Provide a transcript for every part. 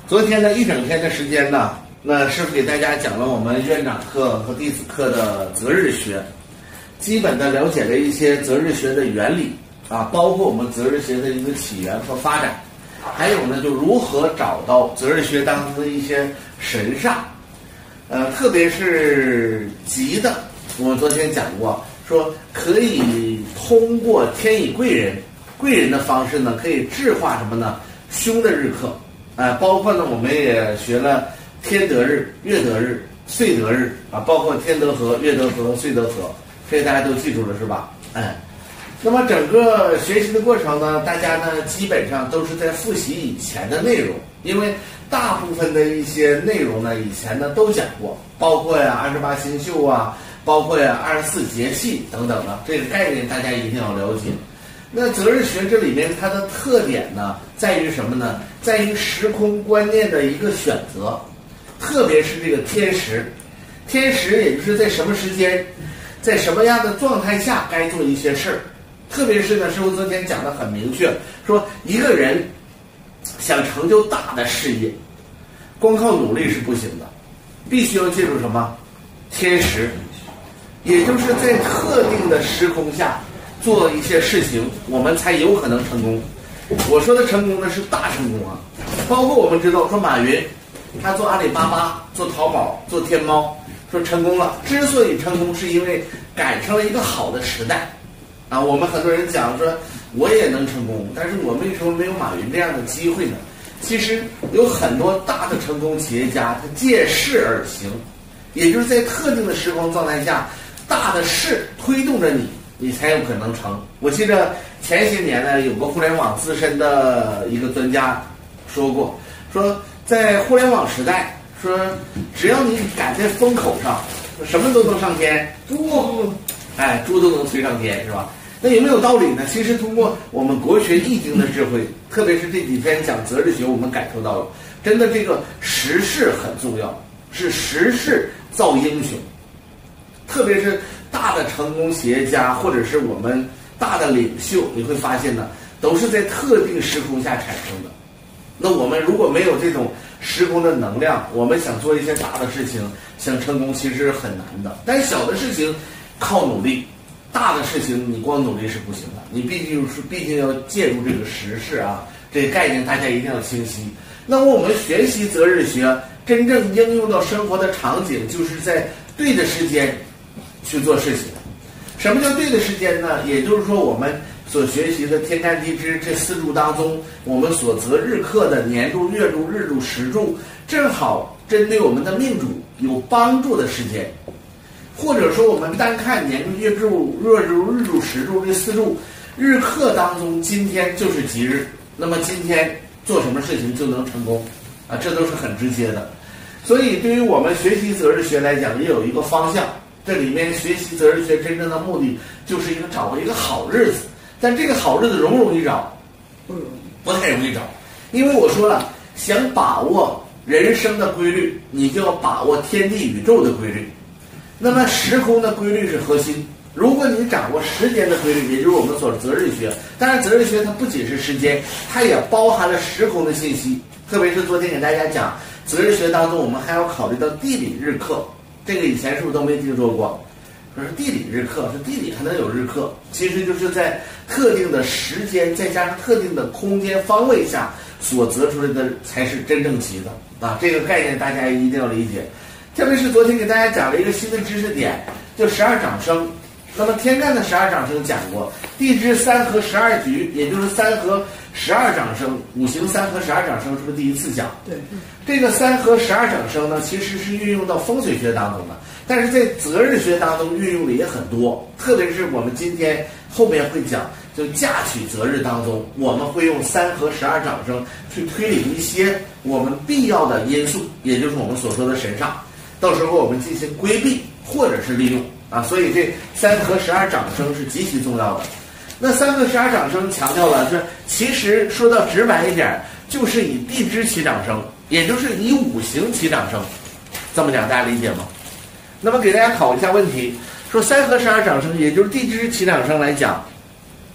昨天呢一整天的时间呢，那师傅给大家讲了我们院长课和弟子课的择日学，基本的了解了一些择日学的原理啊，包括我们择日学的一个起源和发展，还有呢就如何找到择日学当中的一些神煞，特别是吉的，我们昨天讲过，说可以通过天乙贵人的方式呢，可以制化什么呢？凶的日课。包括呢，我们也学了天德日、月德日、岁德日啊，包括天德合、月德合、岁德合，这大家都记住了是吧？那么整个学习的过程呢，大家呢基本上都是在复习以前的内容，因为大部分的一些内容呢，以前呢都讲过，包括28星宿啊，包括24节气等等的这个概念，大家一定要了解。那择日学这里面它的特点呢，在于什么呢？在于时空观念的一个选择，特别是这个天时，也就是在什么时间，在什么样的状态下该做一些事儿。特别是呢，师傅昨天讲的很明确，说一个人想成就大的事业，光靠努力是不行的，必须要借助什么？天时，也就是在特定的时空下做一些事情，我们才有可能成功。我说的成功呢是大成功啊，包括我们知道说马云，他做阿里巴巴、做淘宝、做天猫，说成功了。之所以成功，是因为赶上了一个好的时代啊。我们很多人讲说我也能成功，但是我为什么没有马云这样的机会呢？其实有很多大的成功企业家，他借势而行，也就是在特定的时空状态下，大的势推动着你才有可能成。我记得前些年呢，有个互联网资深的一个专家说过，说在互联网时代，说只要你赶在风口上，什么都能上天，猪都能推上天，是吧？那有没有道理呢？其实通过我们国学易经的智慧，特别是这几天讲择日学，我们感受到了，真的这个时势很重要，是时势造英雄。特别是大的成功企业家，或者是我们大的领袖，你会发现呢，都是在特定时空下产生的。那我们如果没有这种时空的能量，我们想做一些大的事情，想成功其实是很难的。但小的事情靠努力，大的事情你光努力是不行的，你毕竟要借助这个时势啊，这个概念大家一定要清晰。那么我们学习择日学，真正应用到生活的场景，就是在对的时间去做事情。什么叫对的时间呢？也就是说，我们所学习的天干地支这4柱当中，我们所择日课的年柱、月柱、日柱、时柱，正好针对我们的命主有帮助的时间。或者说，我们单看年柱、月柱、日柱、日柱、时柱这4柱日课当中，今天就是吉日，那么今天做什么事情就能成功啊，这都是很直接的。所以，对于我们学习择日学来讲，也有一个方向。这里面学习择日学真正的目的，就是找一个好日子。但这个好日子容不容易找？不太容易找。因为我说了，想把握人生的规律，你就要把握天地宇宙的规律。那么时空的规律是核心。如果你掌握时间的规律，也就是我们所择日学。当然，择日学它不仅是时间，它也包含了时空的信息。特别是昨天给大家讲择日学当中，我们还要考虑到地理日课。这个以前是不是都没听说过？说是地理日课，是地理还能有日课，其实就是在特定的时间再加上特定的空间方位下所择出来的才是真正吉的啊！这个概念大家一定要理解。特别是昨天给大家讲了一个新的知识点，叫12长生。那么天干的12长生讲过，地支3合12局，也就是3合12长生，五行3合12长生，是不是第一次讲？对，这个3合12长生呢，其实是运用到风水学当中的，但是在择日学当中运用的也很多。特别是我们今天后面会讲，就嫁娶择日当中，我们会用3合12长生去推理一些我们必要的因素，也就是我们所说的神煞，到时候我们进行规避或者是利用。所以这3合12长生是极其重要的。那3合12长生强调了，是其实说到直白一点，就是以地支起长生，也就是以五行起长生。这么讲大家理解吗？那么给大家考一下问题，说3合12长生，也就是地支起长生来讲，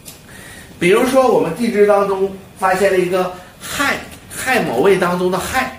比如说我们地支当中发现了一个亥某位当中的亥，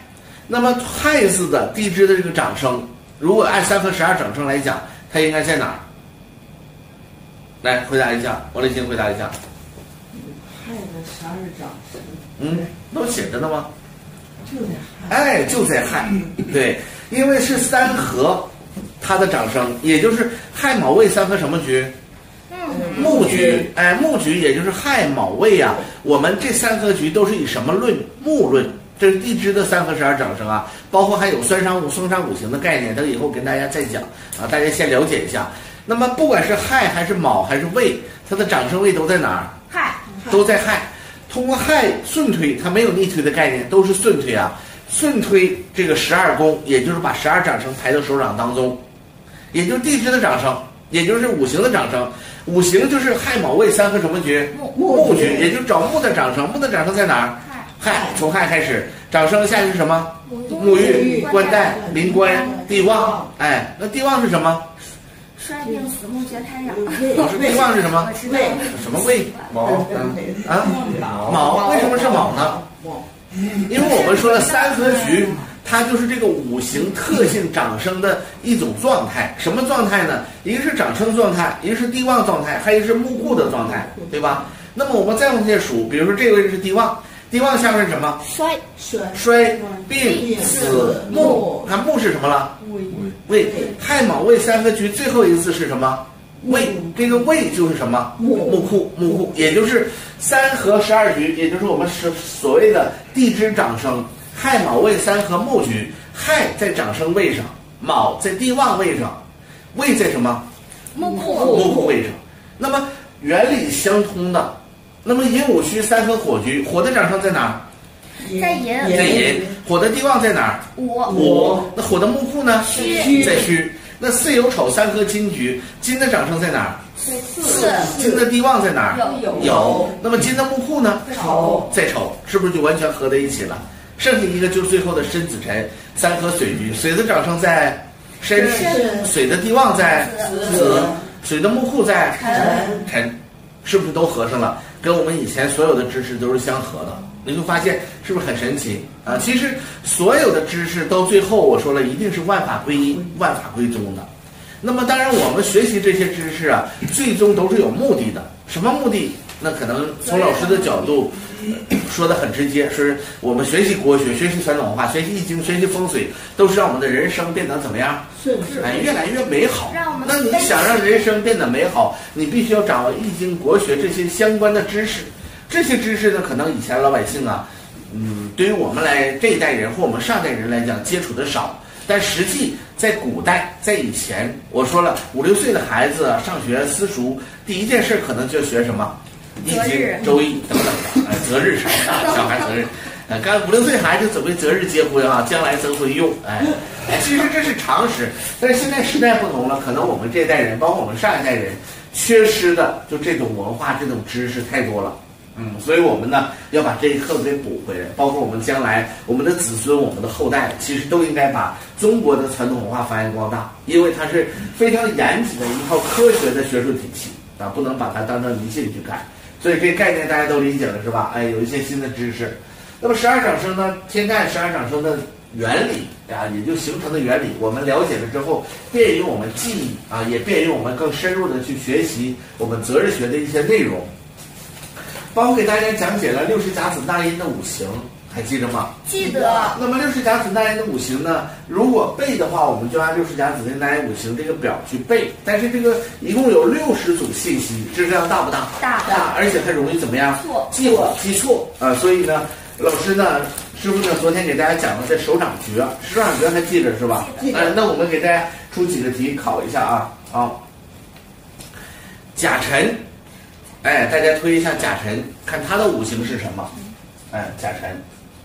那么亥字的地支的这个长生，如果按3和12长生来讲，它应该在哪儿？来回答一下，王立新回答一下。 亥的12长生， 都写着呢吗？ 就在亥， 就在亥，对，因为是3合，它的长生，也就是亥卯未3合什么局？木局，木局也就是亥卯未啊。我们这3合局都是以什么论？木论，这是地支的3和12长生啊，包括还有酸伤松伤五行的概念，等以后跟大家再讲啊，大家先了解一下。那么不管是亥还是卯还是未，它的长生位都在哪儿？ 亥， 都在亥。通过亥顺推，它没有逆推的概念，都是顺推啊。顺推这个12宫，也就是把12长生排到手掌当中，也就是地支的长生，也就是五行的长生。五行就是亥卯未3合什么局？木局，也就是找木的长生。木的长生在哪儿？亥，从亥开始，长生下去是什么？沐浴、冠带、临官、地旺。那地旺是什么？ 衰病死木绝胎养。 老师，地旺是什么？ 未， 什么未？卯。卯，为什么是卯呢？因为我们说了3合局，它就是这个五行特性长生的一种状态。什么状态呢？一个是长生状态，一个是地旺状态，还有一个是木固的状态，对吧？那么我们再往下数，比如说这个位置是地旺，地旺下面是什么？衰、病、死、木。看木是什么了？未。亥卯未3合局最后一个字是什么？未。这个未就是什么？木库，也就是3合12局，也就是我们所谓的地支长生。亥卯未3合木局，亥在长生位上，卯在地旺位上，未在什么？ 木库位上。那么原理相通的。那么寅午戌3合火局，火的长生在哪儿？ 在寅。 火的地旺在哪儿？ 午。 那火的木库呢？在戌。那巳酉丑3合金局，金的长生在哪儿？金的地旺在哪儿？酉。那么金的木库呢？在丑，是不是就完全合在一起了？剩下一个就是最后的申子辰3合水局，水的长生在申，水的地旺在子，水的木库在辰，是不是都合上了？跟我们以前所有的知识都是相合的，你会发现是不是很神奇啊？其实所有的知识到最后，我说了，一定是万法归一、万法归宗的。那么当然，我们学习这些知识啊，最终都是有目的的。什么目的？那可能从老师的角度说的很直接，是我们学习国学、学习传统文化、学习易经、学习风水，都是让我们的人生变得怎么样？越来越美好。那你想让人生变得美好，你必须要掌握易经、国学这些相关的知识。这些知识呢，可能以前老百姓啊，对于我们这一代人或我们上代人来讲，接触的少。但实际在古代，在以前，我说了，5、6岁的孩子上学私塾，第一件事可能就学什么？易经、周易等等的，择日啥的，小孩择日，刚5、6岁孩子准备择日结婚啊，将来择婚用，其实这是常识。但是现在时代不同了，可能我们这一代人，包括我们上一代人，缺失的就这种文化、这种知识太多了。所以我们呢要把这一课给补回来，包括我们将来我们的子孙、我们的后代，其实都应该把中国的传统文化发扬光大，因为它是非常严谨的一套科学的学术体系啊，不能把它当成迷信去看。所以这个概念大家都理解了是吧？有一些新的知识。那么12长生呢，天干12长生的原理啊，也就形成的原理，我们了解了之后，便于我们记忆啊，也便于我们更深入的去学习我们择日学的一些内容。包括给大家讲解了60甲子纳音的五行，还记得吗？ 记得。 那么60甲子纳音的五行呢，如果背的话，我们就按60甲子的纳音五行这个表去背。但是这个一共有60组信息，质量大不大？大，而且它容易怎么样？记错啊！所以呢，老师呢，师傅呢，昨天给大家讲了这手掌诀，手掌诀还记着是吧？那我们给大家出几个题考一下啊。好，甲辰。大家推一下甲辰，看它的五行是什么？甲辰，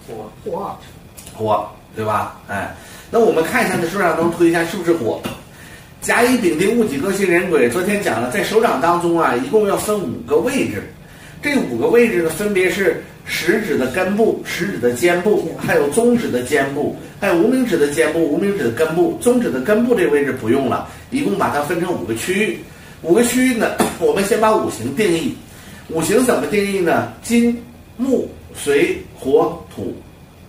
火，对吧？那我们看一下这手掌中推一下是不是火？甲乙丙丁戊己庚辛壬癸，昨天讲了，在手掌当中啊，一共要分5个位置。这5个位置呢，分别是食指的根部、食指的尖部，还有中指的尖部，还有无名指的尖部、无名指的根部。中指的根部这个位置不用了，一共把它分成5个区域。5个区域呢，我们先把五行定义。五行怎么定义呢？金、木、水、火、土。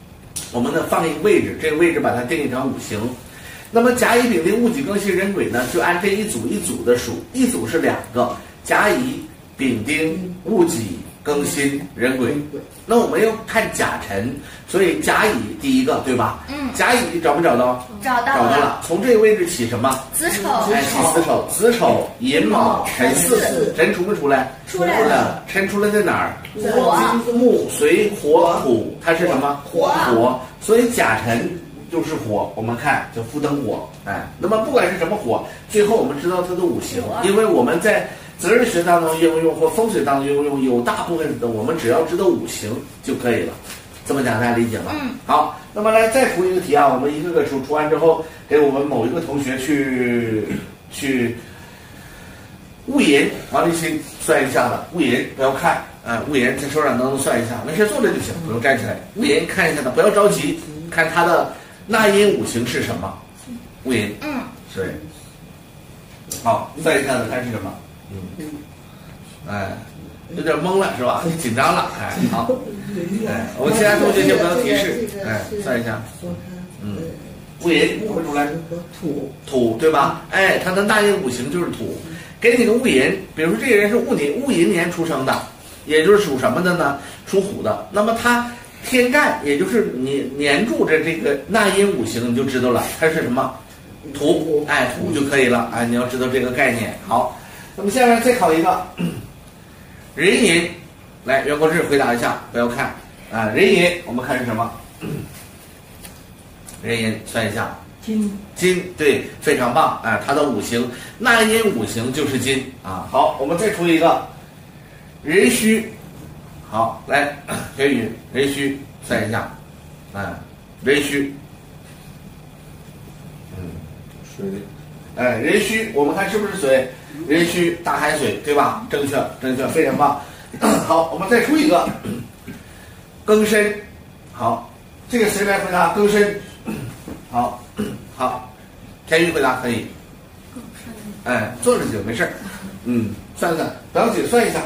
我们呢放一个位置，这个位置把它定义成五行。那么甲乙丙丁戊己庚辛壬癸呢，就按这一组一组的数，一组是2个，甲乙丙丁戊己庚辛壬癸。那我们要看甲辰，所以甲乙第一个，对吧？甲乙找不找到？ 找到了。从这个位置起什么？ 子丑。 哎，起子丑，子丑寅卯辰巳，辰出没出来？ 出来了。 辰出来在哪儿？ 火。 木水火土，它是什么？ 火。 所以甲辰就是火，我们看就夫登火。哎，那么不管是什么火，最后我们知道它的五行，因为我们在择日学当中应用或风水当中应用，有大部分的我们只要知道五行就可以了。这么讲大家理解吗？好，那么来再出一个题啊，我们一个个出完之后，给我们某一个同学去戊寅，王立新算一下子，戊寅不要看啊，戊寅在手掌当中算一下，没事坐着就行，不用站起来。戊寅看一下子，不要着急，看它的纳音五行是什么。戊寅，对，好，算一下子看是什么。哎，有点懵了是吧？紧张了，哎，好，哎，我们其他同学先不要提示，哎，算一下，戊寅会出来，土对吧？哎，它的纳音五行就是土，给你个戊寅，比如说这个人是戊寅年出生的，也就是属什么的呢？属虎的，那么他天干也就是你年柱的这个纳音五行，你就知道了，它是什么？土，哎，土就可以了，哎，你要知道这个概念。好，那么下面再考一个。壬寅，来袁国志回答一下，不要看啊。壬寅，我们看是什么？壬寅算一下，金，对，非常棒啊！它的五行纳音五行就是金啊。好，我们再出一个壬戌，好，来田宇，壬戌算一下，壬戌，水，哎，壬戌，我们看是不是水？壬戌大海水，对吧？正确，非常棒。好，我们再出一个庚申。好，这个谁来回答？庚申。好，田玉回答可以。哎，坐着就没事儿。算，不要紧，算一下。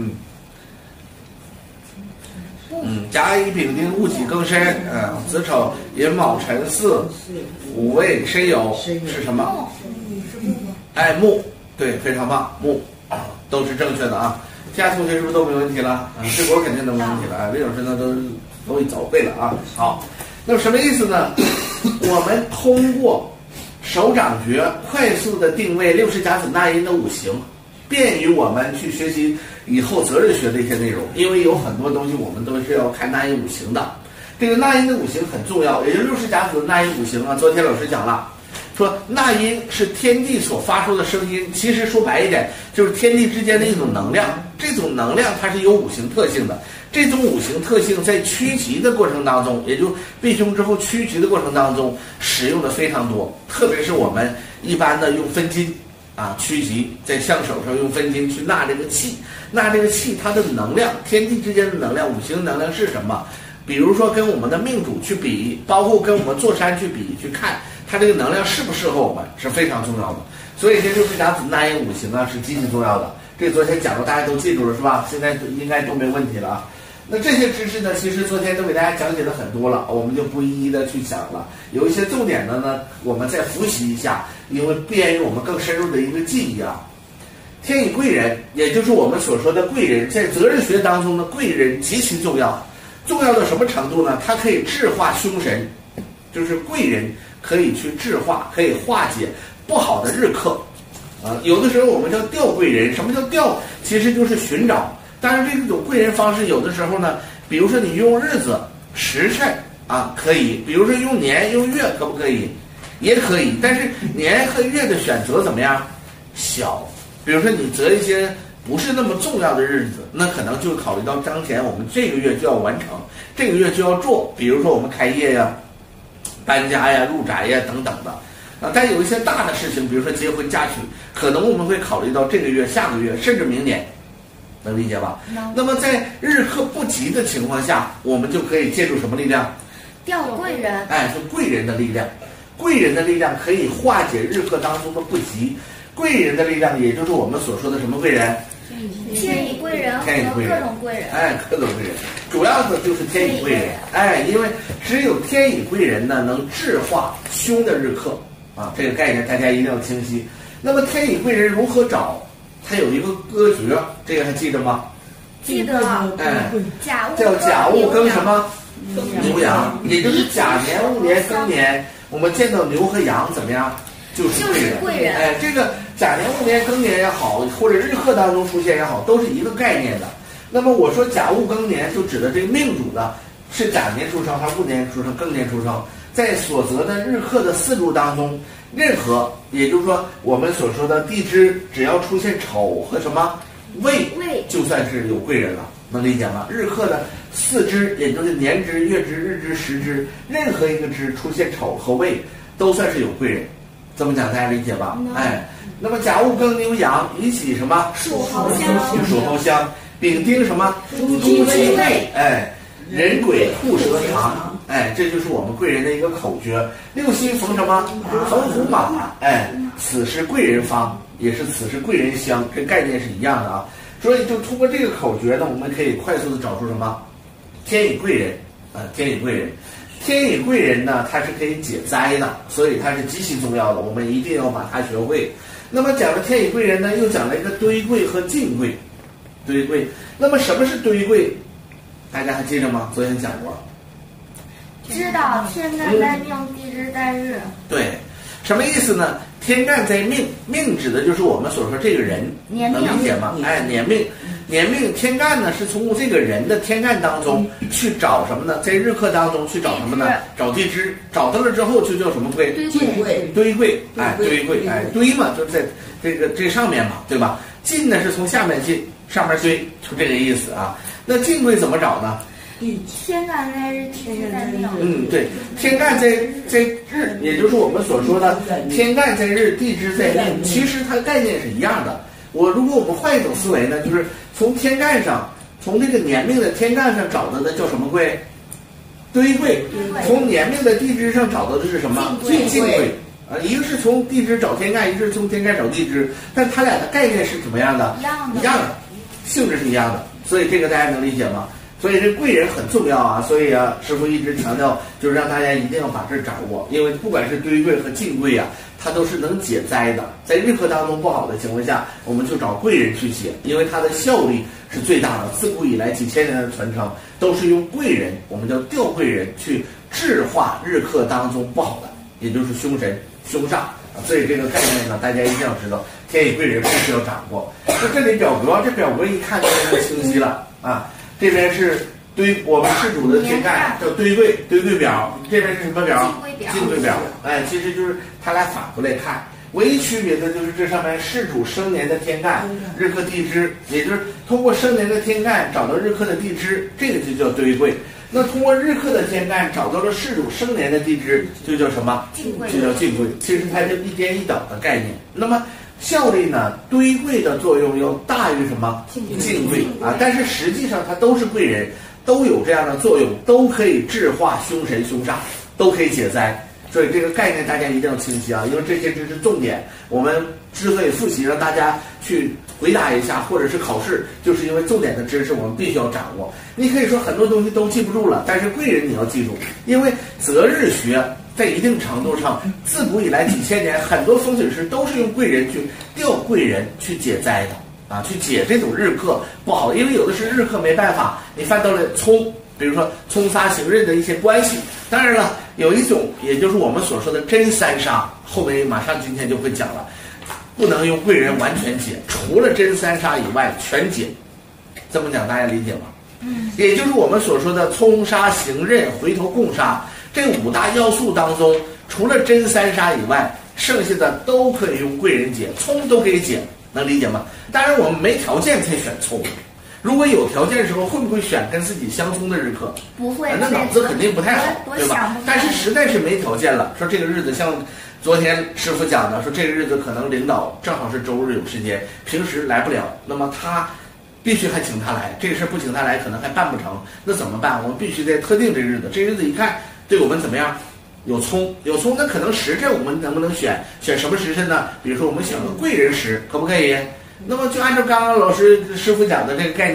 甲乙丙丁戊己庚申，子丑寅卯辰巳，午未申酉是什么？哎，木。对，非常棒，木都是正确的啊。其他同学是不是都没问题了？志国肯定都没问题了啊。魏老师呢都早会了啊。好，那么什么意思呢？我们通过手掌诀快速的定位60甲子纳音的五行，便于我们去学习以后择日学的一些内容。因为有很多东西我们都是要看纳音五行的，这个纳音的五行很重要，也就是60甲子的纳音五行啊。昨天老师讲了。说纳音是天地所发出的声音，其实说白一点，就是天地之间的一种能量。这种能量它是有五行特性的，这种五行特性在趋吉的过程当中，也就避凶之后趋吉的过程当中使用的非常多。特别是我们一般的用分金啊趋吉，在相手上用分金去纳这个气，纳这个气它的能量，天地之间的能量，五行能量是什么？比如说跟我们的命主去比，包括跟我们坐山去比，去看它这个能量适不适合我们是非常重要的。所以这60甲子纳音五行啊是极其重要的。这昨天讲过，大家都记住了是吧？现在应该都没问题了啊。那这些知识呢，其实昨天都给大家讲解了很多了，我们就不一一的去讲了。有一些重点的呢，我们再复习一下，因为便于我们更深入的一个记忆啊。天乙贵人，也就是我们所说的贵人，在择日学当中的贵人极其重要。重要到什么程度呢？它可以制化凶神，就是贵人可以去制化，可以化解不好的日克。有的时候我们叫调贵人，什么叫调？其实就是寻找。当然，这种贵人方式有的时候呢，比如说你用日子、时辰啊，可以；比如说用年、用月，可不可以？也可以。但是年和月的选择怎么样？小。比如说你择一些不是那么重要的日子，那可能就考虑到当前我们这个月就要完成，这个月就要做。比如说我们开业呀、搬家呀、入宅呀等等的。但有一些大的事情，比如说结婚嫁娶，可能我们会考虑到这个月、下个月，甚至明年，能理解吧？那么在日克不吉的情况下，我们就可以借助什么力量？ 调贵人。 哎，是贵人的力量。贵人的力量可以化解日克当中的不吉。贵人的力量，也就是我们所说的什么贵人？ 天乙贵人和各种贵人。 哎，各种贵人。 主要的就是天乙贵人，哎，因为只有天乙贵人呢，能制化凶的日克啊，这个概念大家一定要清晰。那么天乙贵人如何找？它有一个歌诀，这个还记得吗？ 记得。 哎， 甲戊叫甲戊庚什么？ 牛牛羊，也就是甲年、戊年、庚年，我们见到牛和羊怎么样？就是贵人。哎，这个甲年、戊年、庚年也好，或者日课当中出现也好，都是一个概念的。那么我说甲戊庚年，就指的这个命主呢，是甲年出生还是戊年出生、庚年出生，在所择的日课的4柱当中，任何，也就是说我们所说的地支，只要出现丑和什么未，就算是有贵人了。能理解吗？日课的4支，也就是年支、月支、日支、时支，任何一个支出现丑和未，都算是有贵人。这么讲大家理解吧？哎，那么甲戊庚牛羊一起什么？ 属猴相。 属猴相，丙丁什么？ 猪鸡未。 哎，人鬼兔蛇羊。哎，这就是我们贵人的一个口诀。六星逢什么？逢虎马。哎，此是贵人方，也是此是贵人相，这概念是一样的啊。所以就通过这个口诀呢，我们可以快速的找出什么？天乙贵人啊，天乙贵人。天乙贵人呢，它是可以解灾的，所以它是极其重要的，我们一定要把它学会。那么讲了天乙贵人呢，又讲了一个堆贵和进贵。堆贵，那么什么是堆贵？大家还记得吗？昨天讲过。 知道天干在命，地支在日。 对，什么意思呢？天干在命，命指的就是我们所说这个人，能理解吗？哎，年命，年命天干呢是从这个人的天干当中去找什么呢？在日课当中去找什么呢？找地支，找到了之后就叫什么贵？堆贵，哎，堆贵，哎，堆嘛，就是在这上面嘛，对吧？进呢是从下面进，上面堆，就这个意思啊。那进贵怎么找呢？ 天干在日，地支在命。 对，天干在日，也就是我们所说的天干在日，地支在命。其实它概念是一样的。如果我们换一种思维呢，就是从天干上，从这个年命的天干上找到的叫什么贵？堆贵。从年命的地支上找到的是什么？进贵。一个是从地支找天干，一个是从天干找地支，但它俩的概念是怎么样的？一样的，性质是一样的。所以这个大家能理解吗？所以这贵人很重要啊，所以啊，师傅一直强调，就是让大家一定要把这掌握，因为不管是堆贵和进贵啊，它都是能解灾的。在日课当中不好的情况下，我们就找贵人去解，因为它的效力是最大的。自古以来几千年的传承，都是用贵人，我们叫调贵人去制化日课当中不好的，也就是凶神凶煞。所以这个概念呢，大家一定要知道，天乙贵人必须要掌握。那这里表格，这表格一看就那么清晰了啊。这边是我们事主的天干叫堆贵表，这边是什么表？进贵表。哎，其实就是它俩反过来看，唯一区别的就是这上面事主生年的天干、日课地支，也就是通过生年的天干找到日课的地支，这个就叫堆贵。那通过日课的天干找到了事主生年的地支，就叫什么？就叫进贵。其实它是一颠一倒的概念。那么效力呢，堆贵的作用要大于什么？进贵啊！但是实际上它都是贵人，都有这样的作用，都可以制化凶神凶煞，都可以解灾。所以这个概念大家一定要清晰啊，因为这些知识重点，我们之所以复习，让大家去回答一下，或者是考试，就是因为重点的知识我们必须要掌握。你可以说很多东西都记不住了，但是贵人你要记住，因为择日学在一定程度上，自古以来几千年，很多风水师都是用贵人去调贵人去解灾的啊，去解这种日课不好，因为有的是日课没办法，你犯到了冲，比如说冲杀行刃的一些关系。当然了，有一种也就是我们所说的真三杀，后面马上今天就会讲了，不能用贵人完全解，除了真三杀以外全解。这么讲大家理解吗？也就是我们所说的冲杀行刃回头共杀这5大要素当中，除了真三杀以外，剩下的都可以用贵人解，冲都可以解，能理解吗？当然我们没条件才选冲，如果有条件的时候，会不会选跟自己相冲的日课？ 不会， 那脑子肯定不太好，对吧？但是实在是没条件了，说这个日子像昨天师傅讲的，说这个日子可能领导正好是周日有时间，平时来不了，那么他必须还请他来，这个事不请他来可能还办不成，那怎么办？我们必须在特定这日子，这日子一看对我们怎么样？有冲，那可能时辰我们能不能选什么时辰呢？比如说我们选个贵人时，可不可以？那么就按照刚刚老师师傅讲的这个概念，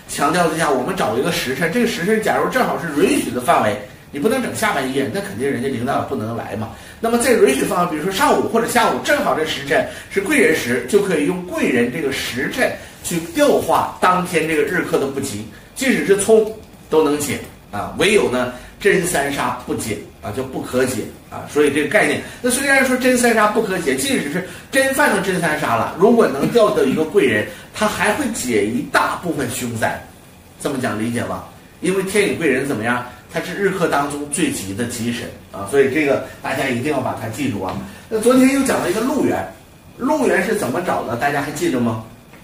强调一下，我们找一个时辰，这个时辰假如正好是允许的范围，你不能整下半夜，那肯定人家领导也不能来嘛。那么在允许范围，比如说上午或者下午，正好这时辰是贵人时，就可以用贵人这个时辰去调化当天这个日课的不吉，即使是冲都能解啊，唯有呢真三杀不解啊，就不可解啊。所以这个概念，那虽然说真三杀不可解，即使是真犯了真三杀了，如果能调到一个贵人，他还会解一大部分凶灾。这么讲理解吧？因为天乙贵人怎么样？它是日课当中最吉的吉神啊，所以这个大家一定要把它记住啊。那昨天又讲了一个路元，路元是怎么找的？大家还记着吗？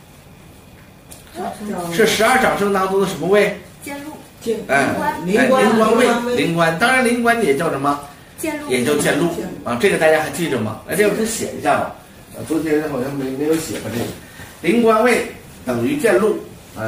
是12长生当中的什么位？ 见禄。 灵官位，灵官，当然灵官也叫什么？ 见禄， 也叫见禄啊。这个大家还记着吗？来，这个是写一下吧。昨天好像没有写吧？这个灵官位等于见禄，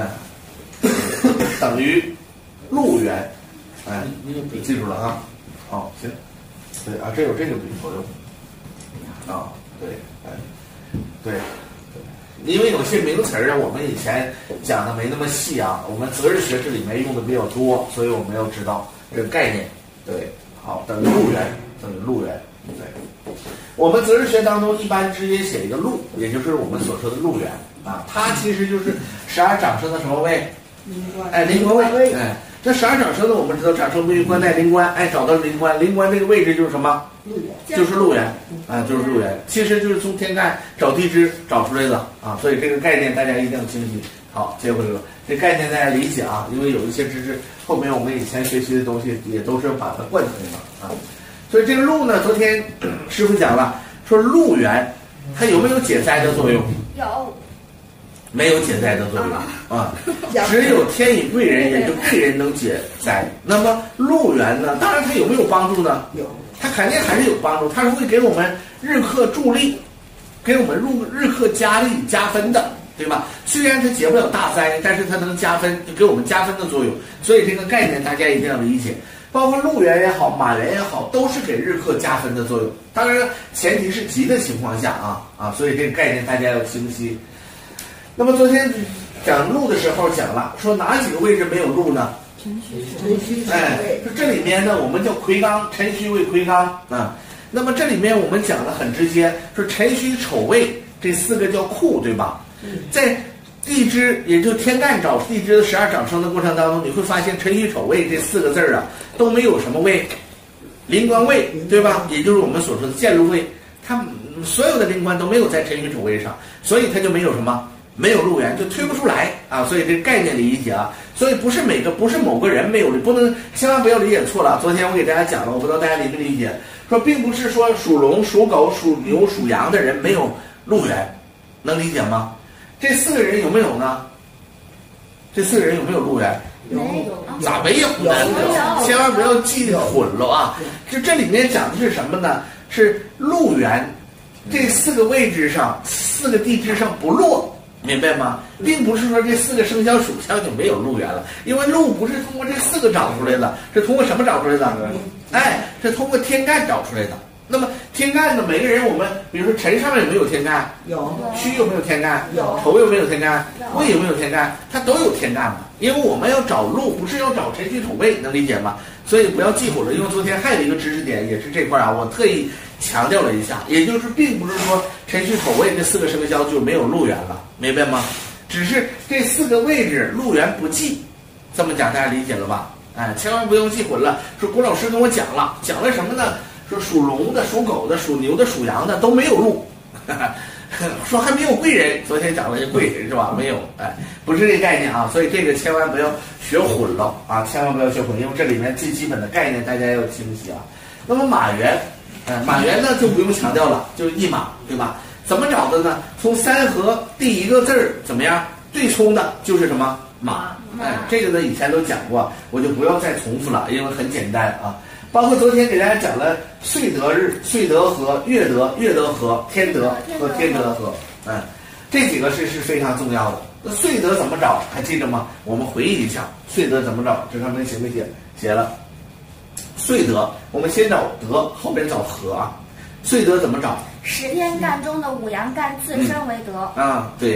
等于路元。你记住了啊？好，行，对啊，这有这个笔头用啊，对，对，因为有些名词啊，我们以前讲的没那么细啊，我们择日学这里面用的比较多，所以我们要知道这个概念。对，好，等于路元，等于路元。对，我们择日学当中一般直接写一个禄，也就是我们所说的禄元啊，它其实就是12长生的什么位？灵官位。这12长生呢，我们知道长生不于官带灵官，找到灵官，灵官这个位置就是什么？就是路元啊，就是路元，其实就是从天干找地支找出来的啊，所以这个概念大家一定要清晰。好，接回来了，这概念大家理解啊，因为有一些知识后面我们以前学习的东西也都是把它贯出来的啊。所以这个禄呢，昨天师傅讲了，说禄元它有没有解灾的作用？ 有。 没有解灾的作用啊，只有天乙贵人，也就贵人能解灾。那么禄元呢？当然它有没有帮助呢？有，它肯定还是有帮助，它是会给我们日课助力，给我们日课加力加分的，对吧？虽然它解不了大灾，但是它能加分，就给我们加分的作用。所以这个概念大家一定要理解，包括禄元也好，马元也好，都是给日课加分的作用。当然前提是吉的情况下啊，所以这个概念大家要清晰。那么昨天讲禄的时候讲了，说哪几个位置没有禄呢？ 辰戌说这里面呢，我们叫魁罡，辰戌为魁罡啊。那么这里面我们讲的很直接，说辰戌丑未这4个叫库，对吧？在地支，也就天干找地支的12长生的过程当中，你会发现辰戌丑未这4个字啊，都没有什么位，灵官位，对吧？也就是我们所说的见禄位，它所有的灵官都没有在辰戌丑未上，所以它就没有什么。没有禄元就推不出来啊，所以这个概念理解啊，所以不是某个人没有，不能千万不要理解错了。昨天我给大家讲了，我不知道大家理不理解，说并不是说属龙、属狗、属牛、属羊的人没有禄元，能理解吗？这4个人有没有呢？这4个人有没有禄元？ 有。 咋没有呢？千万不要记混了啊！这里面讲的是什么呢？是禄元这4个位置上，4个地支上不落。明白吗？并不是说这4个生肖属相就没有禄元了，因为禄不是通过这4个找出来的，是通过什么找出来的？是通过天干找出来的。那么天干呢，每个人我们比如说辰上面有没有天干？ 有。 戌有没有天干？ 有。 丑有没有天干？未有没有天干？它都有天干嘛。因为我们要找禄，不是要找辰戌丑未，能理解吗？所以不要记混了。因为昨天还有一个知识点也是这块啊，我特意强调了一下，也就是并不是说辰戌丑未这4个生肖就没有禄元了，明白吗？只是这4个位置禄元不记，这么讲大家理解了吧？千万不用记混了。说郭老师跟我讲了什么呢？说属龙的、属狗的、属牛的、属羊的都没有禄，说还没有贵人。昨天讲了这贵人是吧？没有，不是这个概念啊。所以这个千万不要学混了啊，千万不要学混，因为这里面最基本的概念大家要清晰啊。那么马元，马元呢就不用强调了，就是一马，对吧？怎么找的呢？从三合第一个字儿怎么样对冲的，就是什么马。这个呢以前都讲过，我就不要再重复了，因为很简单啊。包括昨天给大家讲了岁得日、岁得合、月得合、天得和天得合，这几个是非常重要的。那岁得怎么找？还记得吗？我们回忆一下，岁得怎么找？这上面写没写？写了。岁得，我们先找得，后边找合啊。岁得怎么找？ 10天干中的5阳干自身为得。 对，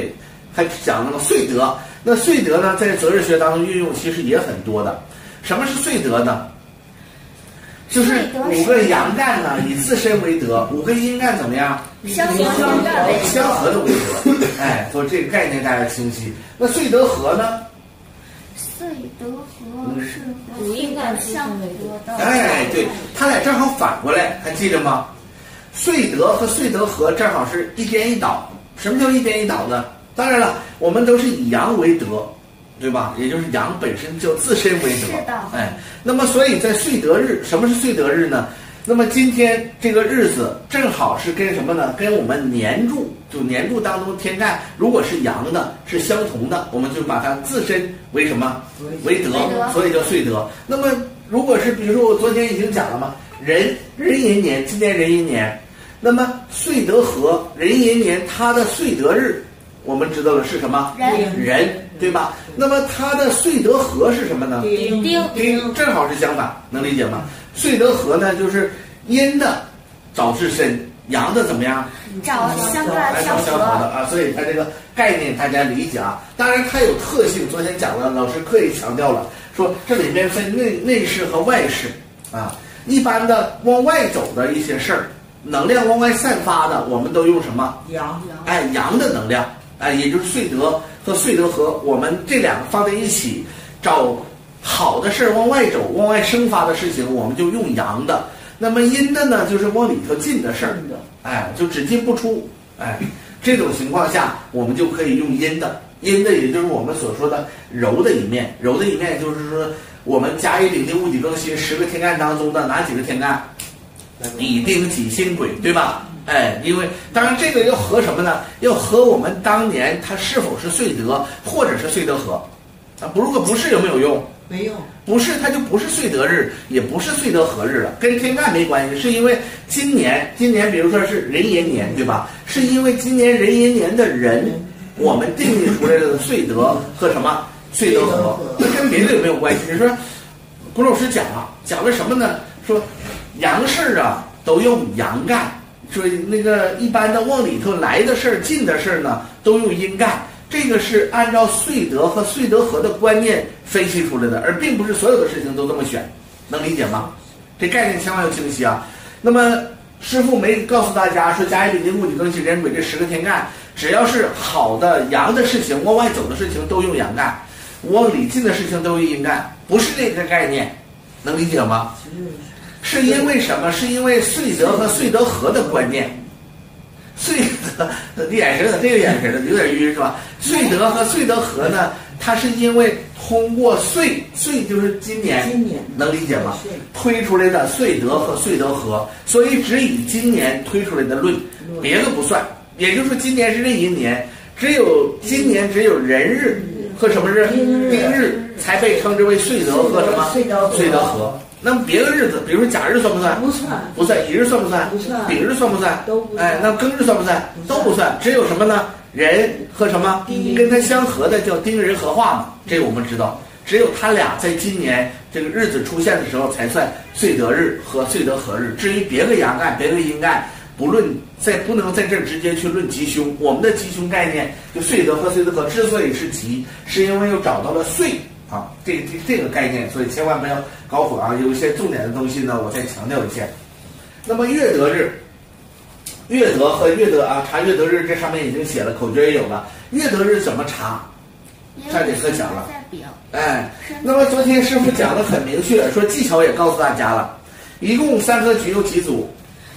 还讲那么岁德。那岁德呢，在择日学当中运用其实也很多的。什么是岁德呢？就是5个阳干呢以自身为德，5个阴干怎么样？ 相合的为德。哎，说这个概念大家清晰。那岁德合呢？ 岁德合是和岁德相合的。 哎，对，它俩正好反过来，还记得吗？岁德和岁德合正好是一颠一倒。什么叫一颠一倒呢？当然了，我们都是以阳为德，对吧？也就是阳本身就自身为德。哎，那么所以在岁德日，什么是岁德日呢？那么今天这个日子正好是跟什么呢？跟我们年柱，就年柱当中天干如果是阳的，是相同的，我们就把它自身为什么？为德，所以叫岁德。那么如果是比如说我昨天已经讲了嘛，壬寅年，今年壬寅年，那么岁德合，壬寅年它的岁德日，我们知道了是什么？壬，对吧？那么它的岁德合是什么呢？丁，正好是相反，能理解吗？岁德合呢，就是阴的找自身，阳的怎么样？ 找相合的啊，所以它这个概念大家理解啊。当然它有特性，昨天讲了，老师刻意强调了，说这里面分内事和外事啊。一般的往外走的一些事儿，能量往外散发的，我们都用什么？ 阳， 哎，阳的能量，哎，也就是岁德和岁德合，我们这两个放在一起，找好的事儿往外走、往外生发的事情，我们就用阳的。那么阴的呢，就是往里头进的事儿，哎，就只进不出，哎，这种情况下，我们就可以用阴的。阴的也就是我们所说的柔的一面，柔的一面就是说，我们甲乙丙丁戊己庚辛10个天干当中的哪几个天干？乙丁己辛癸，对吧？哎，因为当然这个要合什么呢？要合我们当年它是否是岁德，或者是岁德合啊。如果不是有没有用？ 没用， 不是，它就不是岁德日，也不是岁德合日了，跟天干没关系，是因为今年比如说是壬寅年，对吧？是因为今年壬寅年的人，我们定义出来的岁德和什么岁德合，那跟别的有没有关系？你说，古老师讲了什么呢？说阳事啊都用阳干，说那个一般的往里头来的事儿、进的事儿呢，都用阴干。这个是按照岁德和岁德合的观念分析出来的，而并不是所有的事情都这么选，能理解吗？这概念千万要清晰啊。那么师傅没告诉大家说甲乙丙丁戊己庚辛壬癸这10个天干，只要是好的阳的事情，往外走的事情都用阳干，往里进的事情都用阴干，不是这个概念，能理解吗？是因为什么？是因为岁德和岁德合的观念。岁德，眼神这个眼神有点晕是吧？岁德和岁德合呢，它是因为通过岁就是今年能理解吗？推出来的岁德和岁德合，所以只以今年推出来的论，别的不算。也就是说，今年是壬寅年，今年只有壬日和什么日？丁日才被称之为岁德和什么？岁德合。那么别的日子，比如说甲日算不算？不算。乙日算不算？丙日算不算？ 都不算。 哎，那庚日算不算？都不算。只有什么呢？壬和什么？跟它相合的叫丁壬合化嘛。这个我们知道，只有它俩在今年这个日子出现的时候才算岁德日和岁德合日。至于别个阳干、别个阴干，不能在这儿直接去论吉凶。我们的吉凶概念，就岁德和岁德合之所以是吉，是因为又找到了岁。啊，这个概念，所以千万不要搞混啊！有一些重点的东西呢，我再强调一下。那么月德日，月德和月德啊，查月德日这上面已经写了，口诀也有了。月德日怎么查？上节课讲了。哎，那么昨天师傅讲的很明确，说技巧也告诉大家了。一共三合局有几组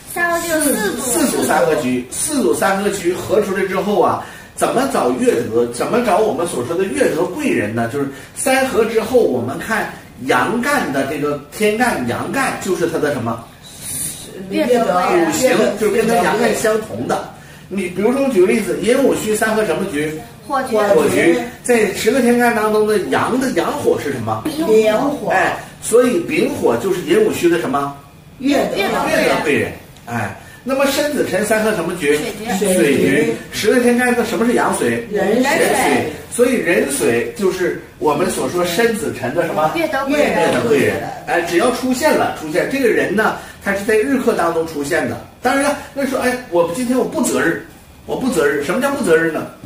？4组三合局，4组三合局合出来之后啊。怎么找月德？怎么找我们所说的月德贵人呢？就是三合之后，我们看阳干的这个天干阳干，就是它的什么？ 月德五行，就是跟它阳干相同的。你比如说，我举个例子，寅午戌三合什么局？ 火局。在10个天干当中的阳火是什么？ 丙火。 哎，所以丙火就是寅午戌的什么？ 月德贵人。哎。那么申子辰三合什么局？水局。10个天干的什么是阳水？ 壬水。 所以壬水就是我们所说申子辰的什么？ 月德贵人。哎，只要出现这个人呢，他是在日课当中出现的。当然了，那说哎，今天我不择日，什么叫不择日呢？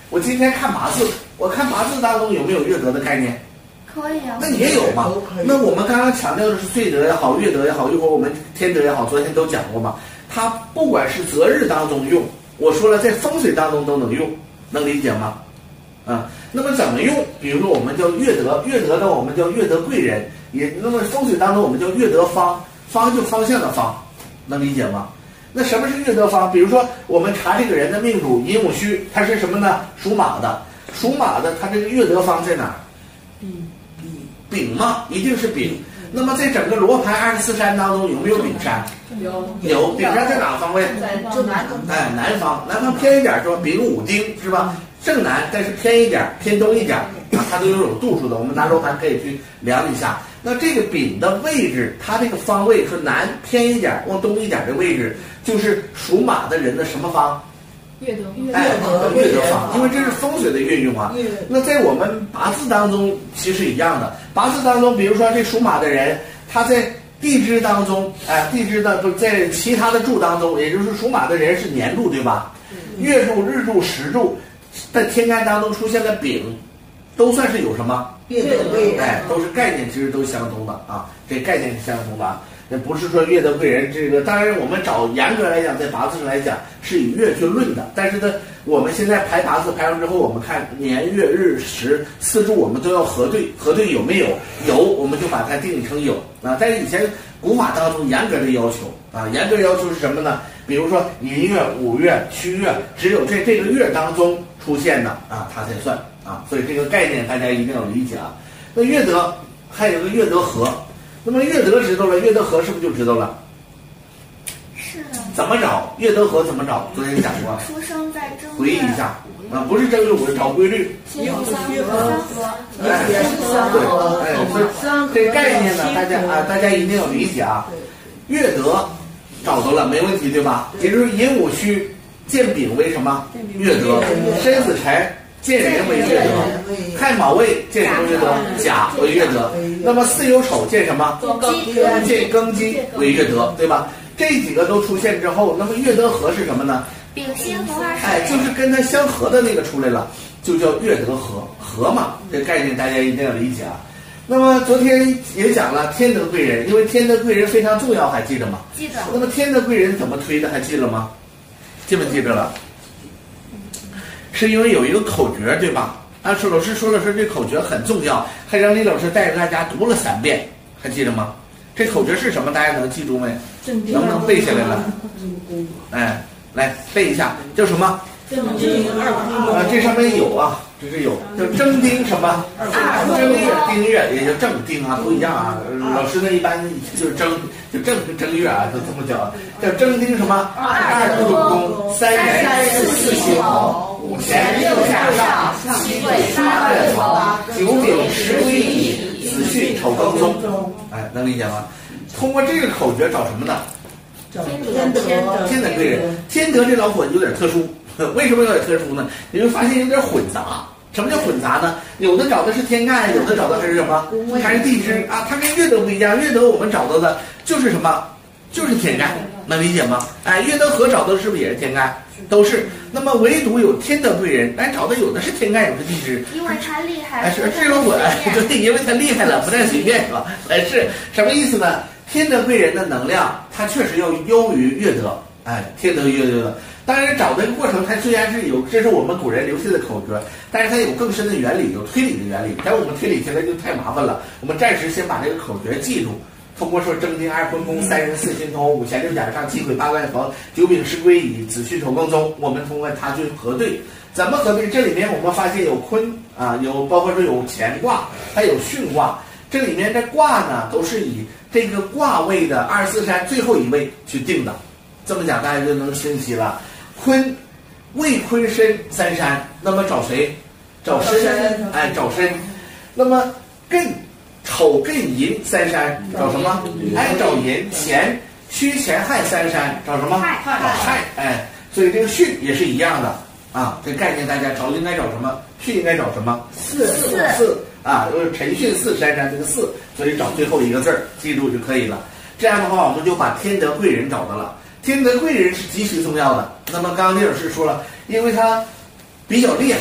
我今天看八字，我看八字当中有没有月德的概念？ 可以啊。 那也有嘛。那我们刚刚强调的是岁德也好，月德也好，一会儿我们天德也好，昨天都讲过嘛。它不管是择日当中用，我说了在风水当中都能用，能理解吗？啊，那么怎么用？比如说我们叫月德，月德呢我们叫月德贵人，也那么风水当中我们叫月德方，方就方向的方，能理解吗？那什么是月德方？比如说我们查这个人的命主寅午戌，他是什么呢？属马的，属马的他这个月德方在哪儿？丙嘛，一定是丙。那么在整个罗盘24山当中有没有丙山？有。丙山在哪个方位？ 就南方。 南方偏一点说丙午丁是吧？正南，但是偏一点，偏东一点啊，它都有度数的。我们拿罗盘可以去量一下。那这个丙的位置，它这个方位和南偏一点，往东一点的位置，就是属马的人的什么方？ 月德方，因为这是风水的运用啊。那在我们八字当中其实一样的，八字当中，比如说这属马的人，他在地支当中，地支的不在其他的柱当中，也就是属马的人是年柱对吧？月柱、日柱、时柱，在天干当中出现了丙，都算是有什么？ 月德贵人， 都是概念，其实都相同的啊，这概念是相同的啊。那不是说月德贵人这个，当然我们严格来讲，在八字上来讲是以月去论的，但是呢，我们现在排八字排完之后，我们看年月日时四柱，我们都要核对，核对有没有，有我们就把它定义成有啊。在以前古法当中严格的要求啊，严格要求是什么呢？比如说寅月、午月、戌月，只有在这个月当中出现的啊，它才算啊。所以这个概念大家一定要理解啊。那月德还有个月德合。那么月德知道了，月德合是不是就知道了？ 是的。 怎么找月德合？怎么找？昨天讲过。 出生在正月。 回忆一下啊，不是正月5日，找规律。 寅午戌合。这概念呢，大家一定要理解啊。月德找到了，没问题对吧？也就是寅午戌见丙为什么？月德。申子辰见人为月德，亥卯未见什么月德？甲为月德。那么巳酉丑见什么？见庚金为月德，对吧？这几个都出现之后，那么月德合是什么呢？ 丙辛合化水。 就是跟它相合的那个出来了，就叫月德合。合嘛，这概念大家一定要理解啊。那么昨天也讲了天德贵人，因为天德贵人非常重要，还记得吗？ 记得。 那么天德贵人怎么推的？还记得吗？记不记得了？是因为有一个口诀，对吧？老师说了，说这口诀很重要，还让李老师带着大家读了3遍，还记得吗？这口诀是什么？大家能记住没？能不能背下来了？来背一下，叫什么？ 正丁这上面有啊，这是有，叫正丁什么？正月、丁月，也叫正丁啊，不一样啊。老师呢一般就是正正月啊，都这么叫，叫正丁什么？2度宫，3人4星头，5乾6下上，7贵8月头，9丙10归乙，子戌丑庚中。能理解吗？通过这个口诀找什么呢？ 天德贵人。天德这老伙计有点特殊，为什么有点特殊呢？你会发现有点混杂。什么叫混杂呢？有的找的是天干，有的找的还是什么？还是地支啊？它跟月德不一样。月德我们找到的就是什么？就是天干，能理解吗？月德合找到的是不是也是天干？都是。那么唯独有天德贵人，找的有的是天干，有的地支。 因为他厉害。 是有我，对，因为他厉害了，不太随便是吧？是什么意思呢？天德贵人的能量，它确实要优于月德。天德月德。当然找的过程，它虽然是有，这是我们古人留下的口诀，但是它有更深的原理，有推理的原理。但我们推理起来就太麻烦了，我们暂时先把这个口诀记住。通过说正丁2分宫，3人4星头，5乾6甲上，7癸8万逢，9丙10归乙，子戌丑庚中。我们通过它去核对，怎么核对？这里面我们发现有坤啊，有包括说有乾卦，还有巽卦。这里面的卦呢，都是以这个卦位的24山最后一位去定的。这么讲大家就能清晰了。坤未坤申3山，那么找谁？找申，找申。那么艮丑艮寅3山，找什么？找寅。乾戌乾亥3山，找什么？找亥。所以这个巽也是一样的啊。这概念大家应该找什么？巽应该找什么？四啊，辰巽巳3山，这个4，所以找最后一个字儿，记住就可以了。这样的话，我们就把天德贵人找到了。天德贵人是极其重要的。那么刚刚李老师说了，因为他比较厉害，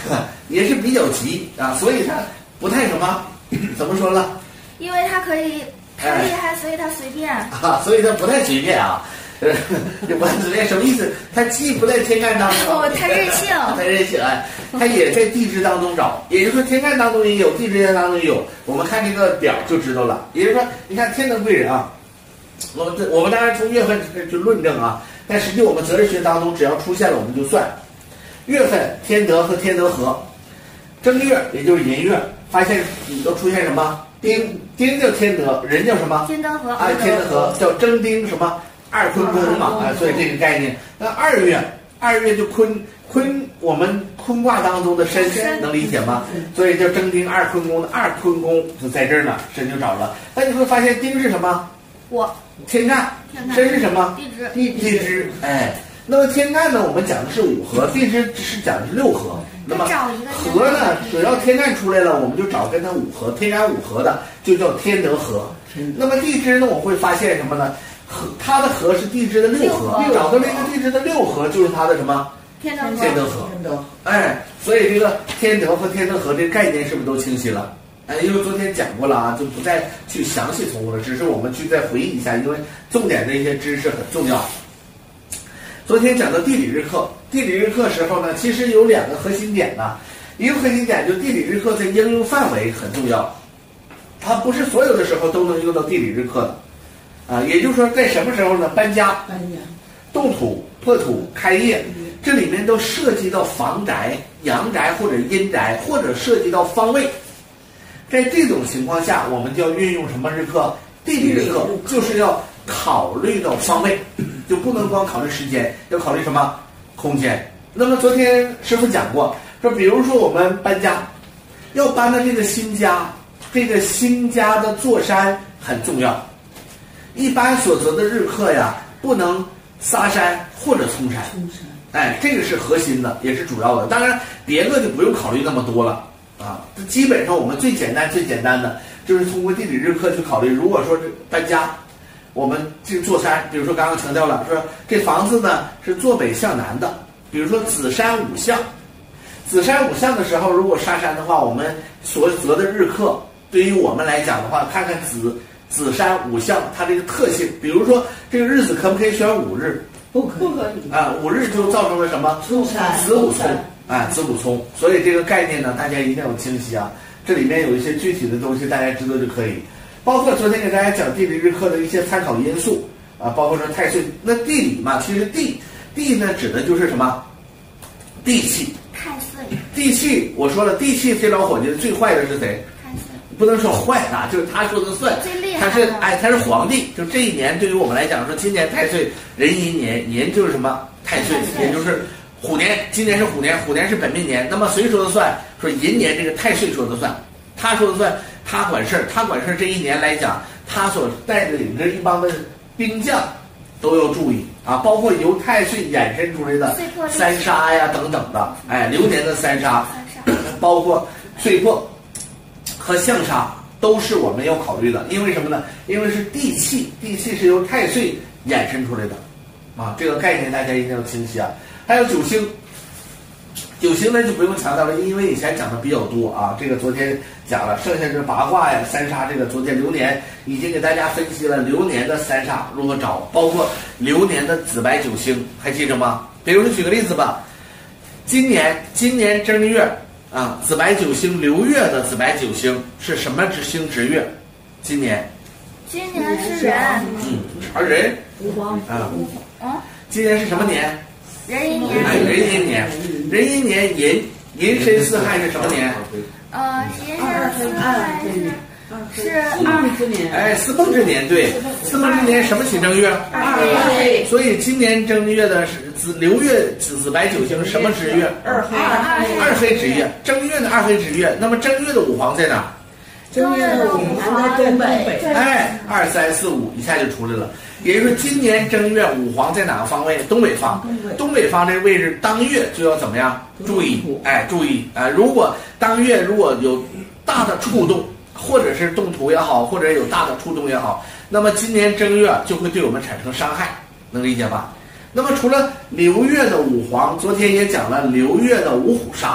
也是比较急啊，所以它不太什么，怎么说呢？ 因为它可以太厉害，所以它随便啊，所以它不太随便啊。就不太随便什么意思？它既不在天干当中， 它任性， 它任性哎，它也在地支当中找，也就是说天干当中也有，地支当中也有。我们看这个表就知道了。也就是说，你看天德贵人啊，我们当然从月份去论证啊，但实际我们择日学当中只要出现了我们就算。月份天德和天德合，正月也就是寅月，发现都出现什么？丁叫天德，人叫什么？ 天德合啊，天德合叫征丁什么？二坤宫嘛，啊，所以这个概念。那二月就坤，我们坤卦当中的申，能理解吗？所以叫征丁二坤宫的二坤宫就在这儿呢，申就找了。那你会发现丁是什么？天干，申是什么？地支，哎。那么天干呢，我们讲的是五合，地支是讲的是六合。那么合呢，只要天干出来了，我们就找跟它五合，天干五合的就叫天德合。那么地支呢，我会发现什么呢？它的合是地支的六合，找到这个地支的六合就是它的什么？ 天德合。哎，所以这个天德和天德合这个概念是不是都清晰了？哎，因为昨天讲过了啊，就不再去详细重复了，只是我们去再回忆一下，因为重点的一些知识很重要。昨天讲到地理日课，地理日课时候呢，其实有两个核心点呢。一个核心点就是地理日课的应用范围很重要，它不是所有的时候都能用到地理日课的，啊，也就是说在什么时候呢？搬家、动土、破土、开业，这里面都涉及到房宅、阳宅或者阴宅，或者涉及到方位。在这种情况下，我们就要运用什么日课？地理日课，就是要考虑到方位。就不能光考虑时间，要考虑什么？空间。那么昨天师傅讲过，说比如说我们搬家，要搬到这个新家，这个新家的坐山很重要。一般所择的日课呀，不能撒山或者冲山。哎，这个是核心的，也是主要的。当然，别的就不用考虑那么多了啊。基本上我们最简单的就是通过地理日课去考虑。如果说搬家，我们这坐山，比如说刚刚强调了，说这房子呢是坐北向南的，比如说子山午向，子山午向的时候，如果杀山的话，我们所择的日课，对于我们来讲的话，看看子山午向它这个特性，比如说这个日子可不可以选5日？ 不可以啊，5日就造成了什么？子午冲啊，子午冲。所以这个概念呢，大家一定要清晰啊。这里面有一些具体的东西，大家知道就可以。包括昨天给大家讲地理日课的一些参考因素啊，包括说太岁。那地理嘛，其实地呢指的就是什么？地气。 太岁。 地气，我说了，地气这老伙计最坏的是谁？ 太岁。 不能说坏啊，就是他说的算。 最厉害。 他是皇帝。就这一年对于我们来讲，说今年太岁壬寅年，寅就是什么？太岁，也就是虎年。今年是虎年，虎年是本命年。那么谁说的算？说寅年这个太岁说的算，他说的算。他管事儿，这一年来讲，他所带领着一帮的兵将都要注意啊，包括由太岁衍生出来的三杀呀等等的，哎，流年的三杀，包括岁破和相杀，都是我们要考虑的。因为什么呢？因为是地气，地气是由太岁衍生出来的啊，这个概念大家一定要清晰啊。还有九星。九星呢就不用强调了，因为以前讲的比较多啊，这个昨天讲了，剩下这八卦呀、三杀，这个昨天流年已经给大家分析了流年的三杀如何找，包括流年的紫白九星，还记着吗？比如说举个例子吧，今年正月啊，紫白九星流月的紫白九星是什么之星值月？今年是人， 而人午黄啊，今年是什么年？ 壬寅年。 壬寅年寅申巳亥是什么年？ 寅申巳亥是二之年。 哎，四孟之年，对，四孟之年什么起正月？ 二黑。 所以今年正月的是流月紫白九星什么值月？ 二黑值月。正月的二黑值月，那么正月的午黄在哪？ 正月的午黄在东北。 哎，2、3、4、5一下就出来了。也就是说，今年正月午黄在哪个方位？东北方。东北方这个位置，当月就要怎么样？注意，哎，注意啊！如果当月如果有大的触动，或者是动土也好，或者有大的触动也好，那么今年正月就会对我们产生伤害，能理解吧？那么除了流月的午黄，昨天也讲了流月的午虎杀，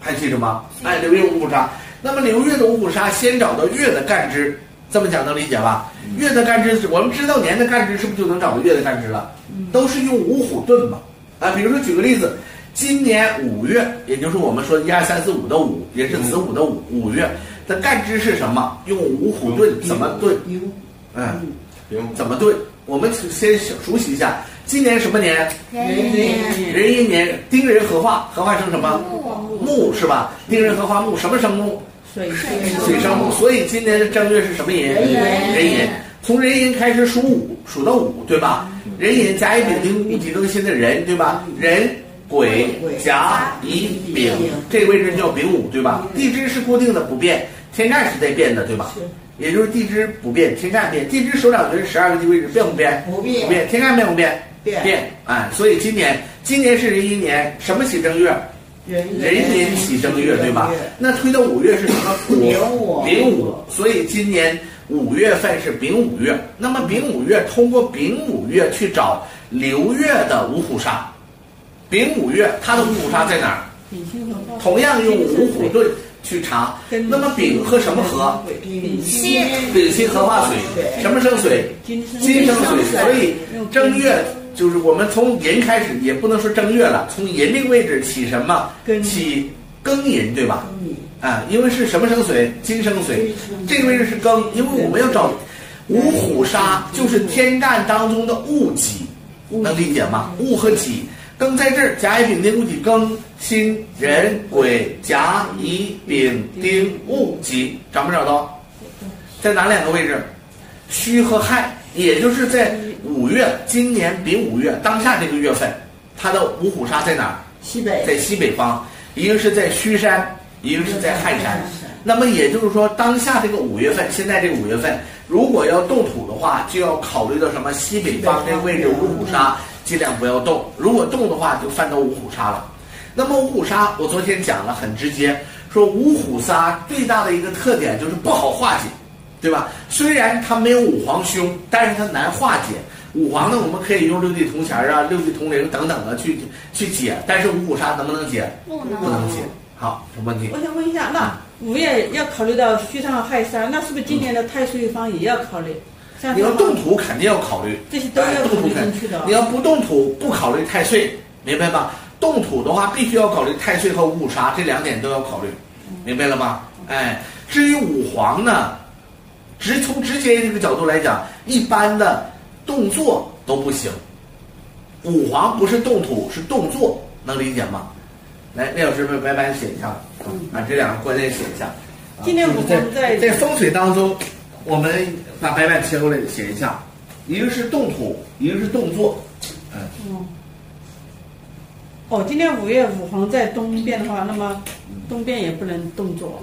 还记着吗？哎，流月五虎杀。那么流月的五虎杀，先找到月的干支，这么讲能理解吧？月的干支，我们知道年的干支，是不是就能找到月的干支了？都是用五虎遁嘛。啊，比如说举个例子，今年5月，也就是我们说1、2、3、4、5的5，也是子午的5月的干支是什么？用五虎遁，怎么遁？怎么遁？我们先熟悉一下，今年什么年？ 壬寅壬寅年，丁壬合化，合化成什么？木是吧？丁壬合化木，什么生木？ 水生木，所以今年的正月是什么寅？壬寅。从壬寅开始数五，数到5，对吧？壬寅甲乙丙丁戊己庚辛的壬，对吧？壬癸甲乙丙，这个位置叫丙午，对吧？地支是固定的不变，天干是在变的，对吧？也就是地支不变，天干变。地支首长群12个地位置变不变？不变。天干变不变？变。哎，所以今年是壬寅年，什么喜正月？壬寅喜正月，对吧？那推到5月是什么？丙午。所以今年5月份是丙午月。那么丙午月通过丙午月去找流月的五虎杀。丙午月它的五虎杀在哪儿？同样用五虎遁去查。那么丙和什么合？丙辛合化水，什么生水？金生水。所以正月就是我们从寅开始，也不能说正月了，从寅这个位置起什么？起庚寅，对吧？啊，因为是什么生水？金生水。这个位置是庚，因为我们要找五虎杀，就是天干当中的戊己，能理解吗？戊和己。庚在这儿，甲乙丙丁戊己庚辛壬癸甲乙丙丁戊己，找没找到？在哪2个位置？戌和亥，也就是在5月，今年丙午月当下这个月份，它的五虎杀在哪儿？在西北方，一个是在戌山，一个是在亥山。那么也就是说，当下这个5月份，现在这个5月份，如果要动土的话，就要考虑到什么？西北方这个位置五虎杀。尽量不要动，如果动的话就犯到五虎杀了。那么五虎杀我昨天讲了，很直接，说五虎杀最大的一个特点就是不好化解，对吧？虽然它没有五黄凶，但是它难化解。五黄呢，我们可以用六地铜钱啊、六地铜铃等等的去解，但是五虎杀能不能解？不能解。好，什么问题？ 我想问一下，那5月要考虑到戌山和亥山，那是不是今年的太岁方也要考虑？ 你要动土肯定要考虑， 这些都要考虑进去的。 你要不动土，不考虑太岁，明白吧？动土的话，必须要考虑太岁和五虎杀，这2点都要考虑，明白了吗？哎，至于五黄呢，从直接这个角度来讲，一般的动作都不行。五黄不是动土，是动作，能理解吗？来，聂老师白板写一下，把这2个关键写一下。 今年五黄在风水当中。我们把白板切过来写一下，一个是动土，一个是动作。 今年5月五黄在东边的话，那么东边也不能动作。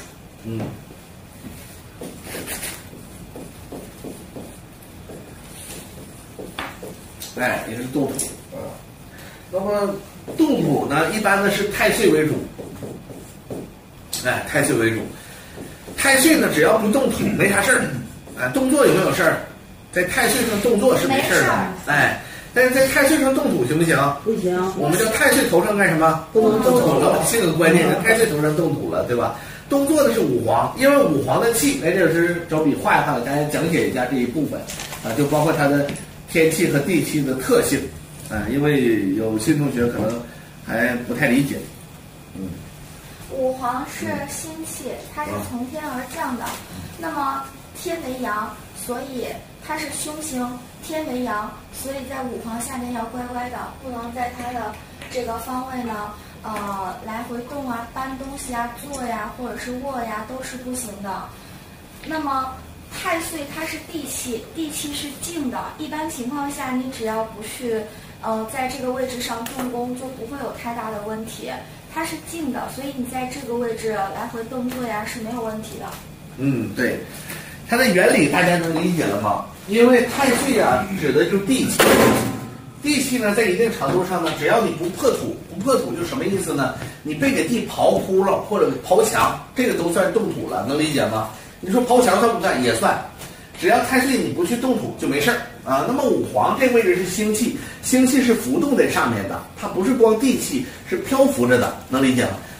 哎，也是动土。那么动土呢，一般呢是太岁为主。哎，太岁为主。太岁呢，只要不动土没啥事儿，动作有没有事儿？在太岁上动作是没事儿的，哎，但是在太岁上动土行不行？ 不行。 我们叫太岁头上干什么？不能动土了，这个关键是太岁头上动土了，对吧？动作的是五黄，因为五黄的气，来这是找笔画一画，给大家讲解一下这一部分啊，就包括它的天气和地气的特性，因为有新同学可能还不太理解， 五黄是星气，它是从天而降的。那么天为阳，所以它是凶星。天为阳，所以在五黄下面要乖乖的，不能在它的这个方位呢，来回动啊、搬东西啊、坐呀，或者是卧呀，都是不行的。那么太岁它是地气，地气是静的。一般情况下，你只要不去在这个位置上动工，就不会有太大的问题。它是静的，所以你在这个位置来回动作呀是没有问题的。 对，它的原理大家能理解了吗？因为太岁啊，指的就是地气。地气呢，在一定程度上呢，只要你不破土，就什么意思呢？你被给地刨窟了或者刨墙，这个都算动土了，能理解吗？你说刨墙算不算？也算。只要太岁你不去动土就没事儿啊。那么五黄这个位置是星气，星气是浮动在上面的，它不是光地气，是漂浮着的，能理解吗？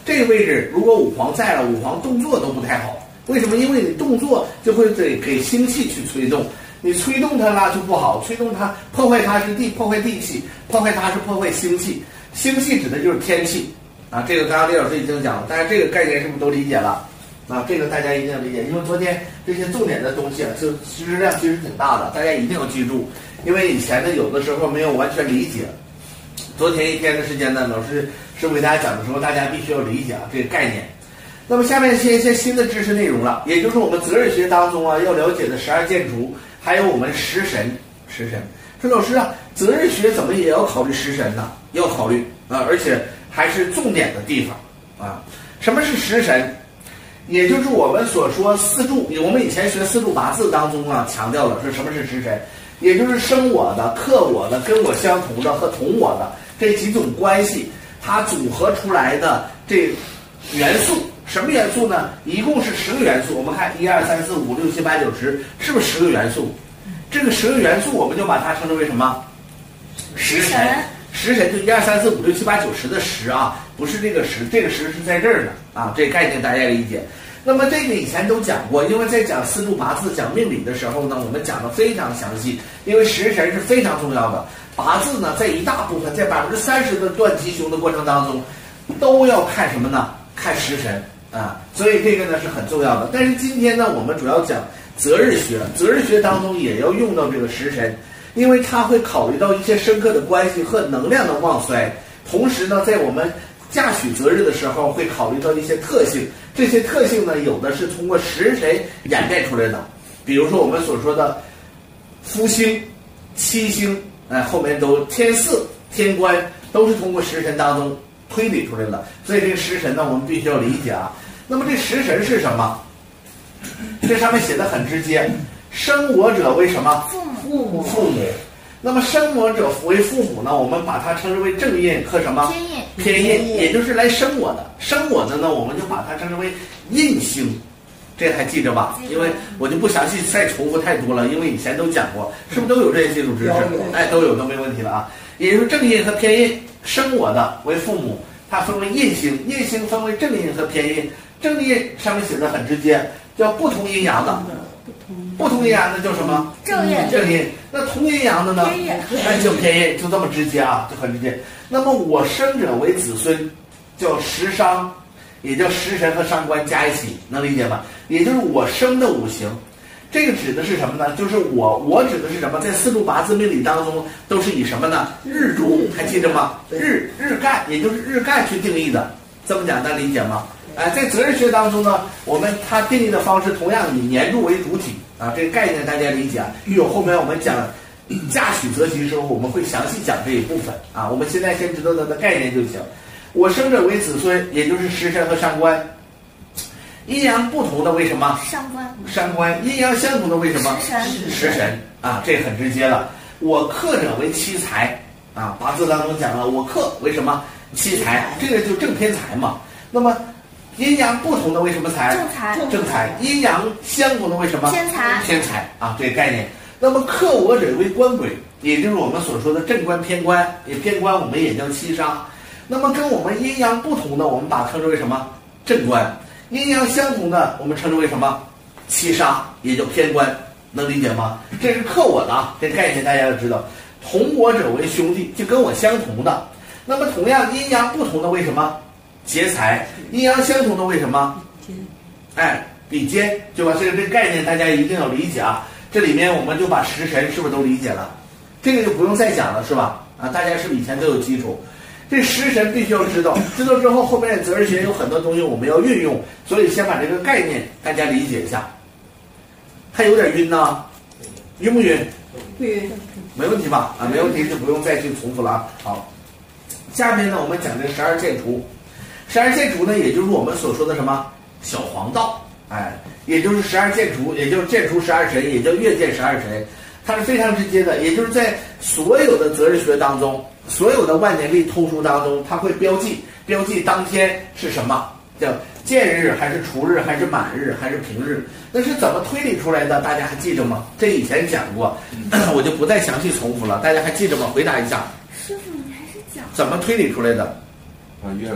这个位置如果午黄在了，午黄动作都不太好。为什么？因为你动作就会给星气去催动，你催动它啦就不好，催动它破坏它是破坏地气，破坏它是破坏星气。星气指的就是天气啊，这个刚刚李老师已经讲了，大家这个概念是不是都理解了？啊，这个大家一定要理解，因为昨天这些重点的东西啊，就知识量其实挺大的，大家一定要记住，因为以前呢有的时候没有完全理解。昨天一天的时间呢，老师师傅给大家讲的时候，大家必须要理解啊这个概念。那么下面一些新的知识内容了，也就是我们择日学当中啊要了解的12建筑，还有我们食神。说老师啊，择日学怎么也要考虑食神呢？要考虑啊，而且还是重点的地方啊。什么是食神？也就是我们所说四柱，我们以前学四柱八字当中啊强调了说什么是食神，也就是生我的、克我的、跟我相同的和同我的这几种关系，它组合出来的这元素。什么元素呢？一共是10个元素。我们看1、2、3、4、5、6、7、8、9、10，是不是10个元素？这个10个元素我们就把它称之为什么？食神。食神就1、2、3、4、5、6、7、8、9、10的10啊，不是这个10，这个10是在这儿的啊，这个概念大家理解。那么这个以前都讲过，因为在讲四柱八字、讲命理的时候呢，我们讲的非常详细，因为食神是非常重要的。八字呢，在一大部分，在30%的断吉凶的过程当中，都要看什么呢？看食神。啊，所以这个呢是很重要的。但是今天呢，我们主要讲择日学，择日学当中也要用到这个食神，因为它会考虑到一些深刻的关系和能量的旺衰，同时呢，在我们嫁娶择日的时候会考虑到一些特性，这些特性呢，有的是通过食神演变出来的，比如说我们所说的夫星、妻星，后面都天四、天官都是通过食神当中推理出来的，所以这个食神呢，我们必须要理解啊。那么这食神是什么？这上面写的很直接，生我者为什么？父母。那么生我者为父母呢，我们把它称之为正印和什么？偏印，也就是来生我的。生我的呢，我们就把它称之为印星。这还记着吧？因为我就不详细再重复太多了，因为以前都讲过，是不是都有这些基础知识？哎，都有，都没问题了啊。也就是正印和偏印，生我的为父母，它分为印星，印星分为正印和偏印。正印上面写的很直接，叫不同阴阳的，不同阴阳的叫什么？正印。那同阴阳的呢？就偏印，就这么直接啊，就很直接。那么我生者为子孙，叫食伤，也叫食神和伤官加一起，能理解吗？也就是我生的五行。这个指的是什么呢？就是我指的是什么？在四柱八字命理当中，都是以什么呢？日柱，还记着吗？日干，也就是日干去定义的，这么简单理解吗？在择日学当中呢，它定义的方式同样以年柱为主体啊，这个概念大家理解啊。有后面我们讲嫁娶择吉的时候，我们会详细讲这一部分啊。我们现在先知道它的概念就行。我生者为子孙，也就是食神和伤官。阴阳不同的为什么？伤官。阴阳相同的为什么？食神啊，这很直接了。我克者为妻财啊，八字当中讲了，我克为什么？妻财，这个就正偏财嘛。那么阴阳不同的为什么财？正财。阴阳相同的为什么？偏财啊，这个概念。那么克我者为官鬼，也就是我们所说的正官偏官，也偏官我们也叫七杀。那么跟我们阴阳不同的，我们把它称之为什么？正官。阴阳相同的，我们称之为什么？七杀，也叫偏官，能理解吗？这是克我的啊，这概念大家要知道。同我者为兄弟，就跟我相同的。那么同样阴阳不同的为什么？劫财。阴阳相同的为什么？比肩，对吧？这个概念大家一定要理解啊。这里面我们就把食神是不是都理解了？这个就不用再讲了，是吧？啊，大家是不是以前都有基础？这食神必须要知道，知道之后后面择日学有很多东西我们要运用，所以先把这个概念大家理解一下。还有点晕呢，晕不晕？ 不晕， 没问题吧？啊，没问题就不用再去重复了啊。好，下面呢我们讲这12建除。12建除呢，也就是我们所说的什么小黄道，也就是12建除，也就是建除12神，也叫月见12神。它是非常直接的，也就是在所有的择日学当中，所有的万年历通书当中，它会标记当天是什么，叫见日还是除日还是满日还是平日，那是怎么推理出来的？大家还记着吗？这以前讲过，我就不再详细重复了，大家还记着吗？回答一下。 师傅，你还是讲怎么推理出来的？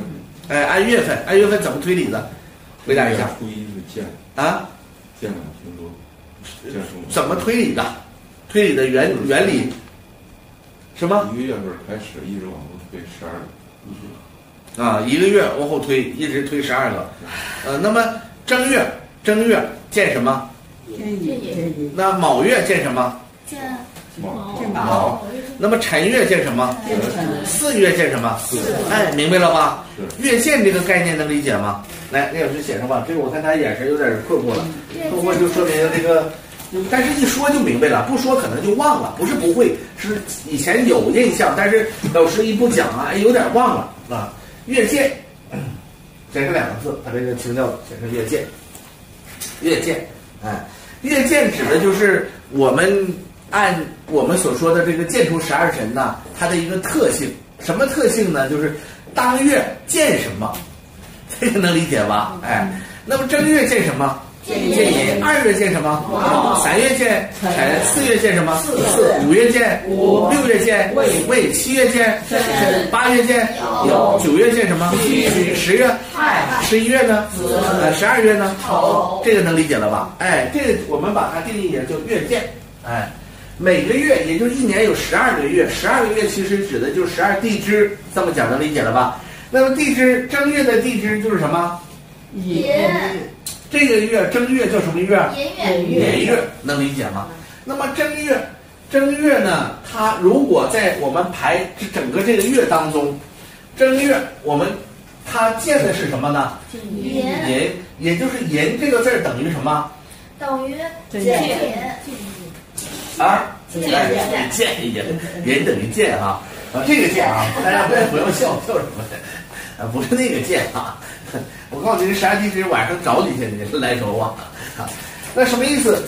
哎，按月份，按月份怎么推理的？回答一下。 初一是建啊， 建满平周，建数怎么推理的？推理的原理什么？ 一个月份开始，一直往后推12个。 啊，一个月往后推，一直推12个。那么正月见什么？ 建议那卯月见什么？ 见卯。那么辰月见什么？巳月见什么？哎，明白了吧？月见这个概念能理解吗？来，李老师写上吧。这个我看他眼神有点困惑了，困惑就说明这个，但是一说就明白了，不说可能就忘了。不是不会，是以前有印象，但是老师一不讲啊，有点忘了啊。月见，写上2个字，把这个清掉了，写成月见。月见，哎，月见指的就是我们按我们所说的这个建除12神呢，它的一个特性，什么特性呢？就是当月见什么，这个能理解吧？哎，那么正月见什么？见寅。2月见什么？3月见辰。4月见什么？5月见6月见未。7月见8月见酉。9月见什么？10月11月呢？12月呢？这个能理解了吧？哎，这个我们把它定义也就月见。哎，每个月也就是一年有12个月，12个月其实指的就是12地支，这么讲能理解了吧？那么地支正月的地支就是什么？ 寅。 这个月正月叫什么月？ 寅月，能理解吗？那么正月呢，它如果在我们排整个这个月当中，正月它见的是什么呢？ 寅， 也就是寅这个字等于什么？ 等于见啊，见寅等于见啊，这个见啊，大家不要笑什么的，不是那个见啊。我告诉你，这12地支晚上找你去，你来着啊！那什么意思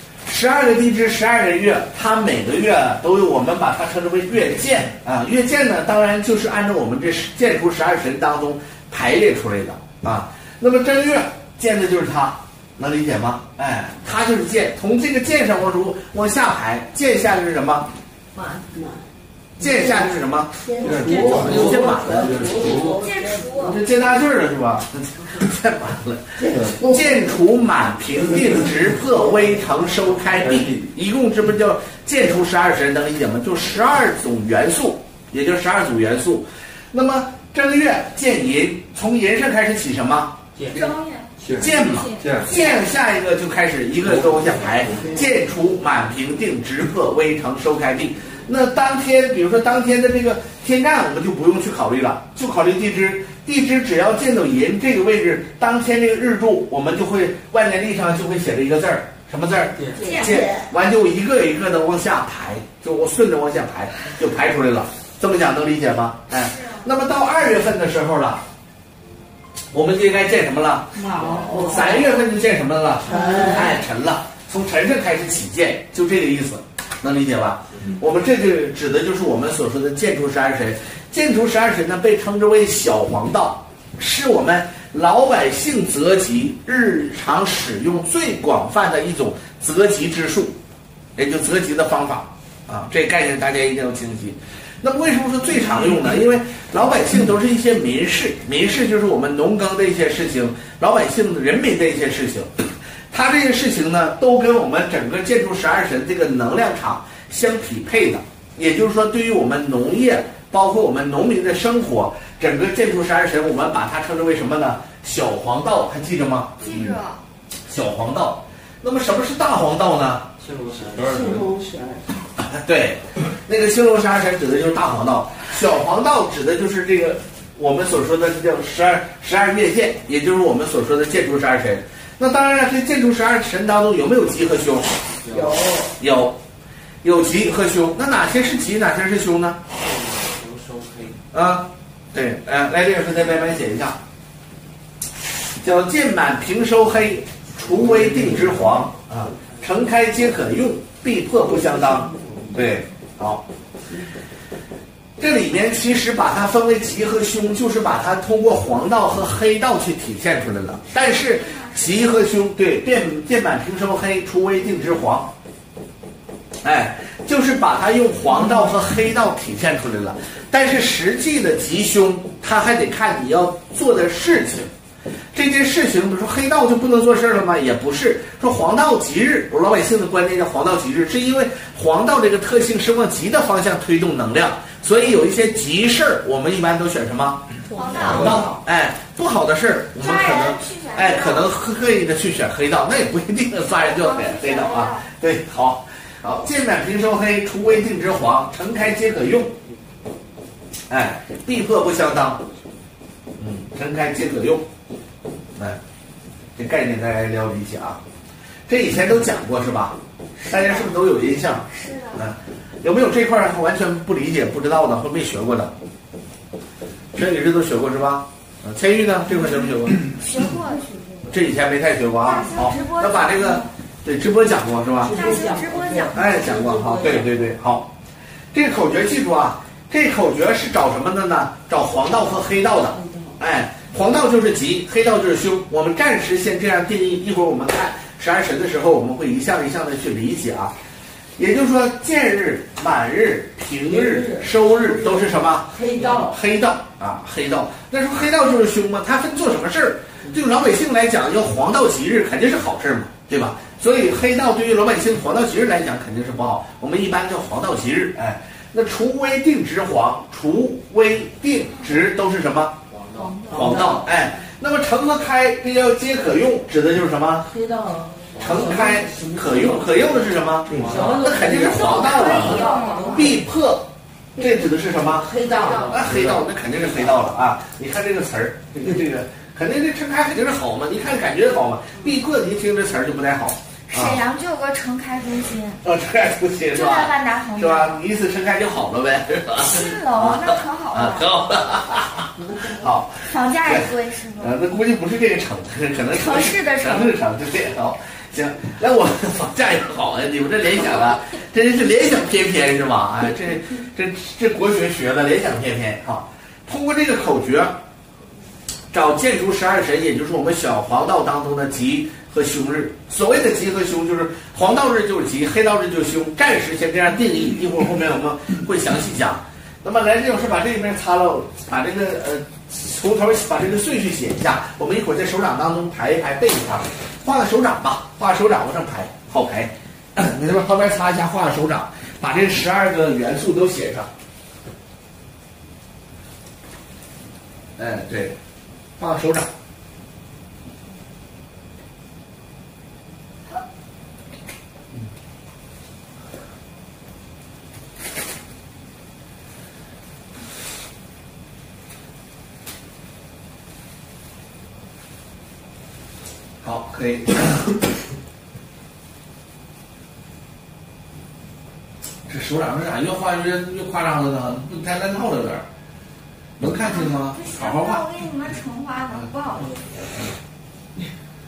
？12个地支，12个月，它每个月都有我们把它称之为月见啊。月见呢，当然就是按照我们这建除12神当中排列出来的啊。那么正月见的就是它，能理解吗？哎，它就是见，从这个见上往下排，见下就是什么？见下就是什么？见满了，这见大句了是吧？见满了，见除满平定直破微成收开闭，一共这不叫见除12神，能理解吗？就12种元素，也就12组元素。那么正月见寅，从寅上开始起什么？见嘛，见下一个就开始一个都往下排，见除满平定直破微成收开闭。那当天，比如说当天的这个天干，我们就不用去考虑了，就考虑地支。地支只要见到寅这个位置，当天这个日柱，我们就会万年历上就会写着一个字儿，什么字儿？见。完就一个一个的往下排，就我顺着往下排，就排出来了。这么讲能理解吗？哎，那么到2月份的时候了，我们就应该见什么了？3月份就见什么了？哎，辰了。从辰上开始起见，就这个意思。能理解吧？我们这个指的就是我们所说的建除12神。建除12神呢，被称之为小黄道，是我们老百姓择吉日常使用最广泛的一种择吉之术，也就择吉的方法啊。这个概念大家一定要清晰。那么为什么说最常用呢？因为老百姓都是一些民事，民事就是我们农耕的一些事情，老百姓人民的一些事情。它这些事情呢，都跟我们整个建除12神这个能量场相匹配的。也就是说，对于我们农业，包括我们农民的生活，整个建除12神，我们把它称之为什么呢？小黄道，还记着吗？ 记着。 小黄道。那么什么是大黄道呢？ 兴隆12神。 对，那个兴隆12神指的就是大黄道，小黄道指的就是这个我们所说的叫12月见，也就是我们所说的建除12神。那当然了，这建除12神当中有没有吉和凶？有吉和凶。那哪些是吉，哪些是凶呢？啊，对，来这个是再慢慢写一下，叫见满平收黑，除微定直黄啊，成开皆可用，必破不相当。对，好。这里面其实把它分为吉和凶，就是把它通过黄道和黑道去体现出来了。但是吉和凶，对，见满平收黑，除微定直黄。哎， 就是把它用黄道和黑道体现出来了。但是实际的吉凶，它还得看你要做的事情。这件事情，比如说黑道就不能做事了吗？也不是。说黄道吉日，我老百姓的观念叫黄道吉日，是因为黄道这个特性是往吉的方向推动能量，所以有一些吉事儿，我们一般都选什么？ 黄道。哎，不好的事儿，我们可能刻意的去选黑道，那也不一定抓人就选黑道啊。对，好，见满平收黑，除微定直黄，承开皆可用。哎，必破不相当。承开皆可用。哎，这概念大家要理解啊。这以前都讲过是吧？大家是不是都有印象？ 是的。 有没有这块完全不理解、不知道的或没学过的？全女士都学过是吧？千玉呢？这块学没学过？ 学过。 这以前没太学过啊。好，那把这个对直播讲过是吧？ 大型直播讲。 哎，讲过哈。对，好。这个口诀记住啊，这个口诀是找什么的呢？找黄道和黑道的。哎，黄道就是吉，黑道就是凶。我们暂时先这样定义，一会儿我们看12神的时候，我们会一项一项的去理解啊。也就是说，见日、满日、平日、收日都是什么？黑道啊，黑道。那说黑道就是凶吗？它分做什么事儿？对老百姓来讲，要黄道吉日肯定是好事嘛，对吧？所以黑道对于老百姓黄道吉日来讲肯定是不好，我们一般叫黄道吉日。哎，那除微定直黄，除微定直都是什么？黄道。哎，那么承和开这叫皆可用，指的就是什么？黑道。承开可用，可用的是什么？那肯定是黄道啊。必破，这指的是什么？黑道。啊，黑道那肯定是黑道了啊！你看这个词儿，这个肯定这承开肯定是好嘛？你看感觉好嘛？必破，你一听这词儿就不太好。 沈阳就有个承开中心。 承开中心是吧？ 就在万达旁边。 是吧？你意思承开就好了呗？ 新楼那可好了。 可好了。好。 房价也贵是吗？ 那估计不是这个城，可能城市的城， 对，好。行，那我房价也好啊！你们这联想啊，真是联想翩翩是吧？哎，这国学学的联想翩翩啊！通过这个口诀，找建除12神，也就是我们小黄道当中的吉和凶日。所谓的吉和凶，就是黄道日就是吉，黑道日就是凶。暂时先这样定义，一会儿后面我们会详细讲。那么来，这老师把这里面擦了，把这个从头把这个顺序写一下，我们一会儿在手掌当中排一排，背一下。画个手掌吧，画手掌往上排，好排。你这边旁边擦一下，画个手掌，把这12个元素都写上。哎，对，画个手掌。好，可以。这手掌是咋越画越夸张了呢？不太乱套了有点儿。能看清吗？好好画。 我给你们重画的，不好意思。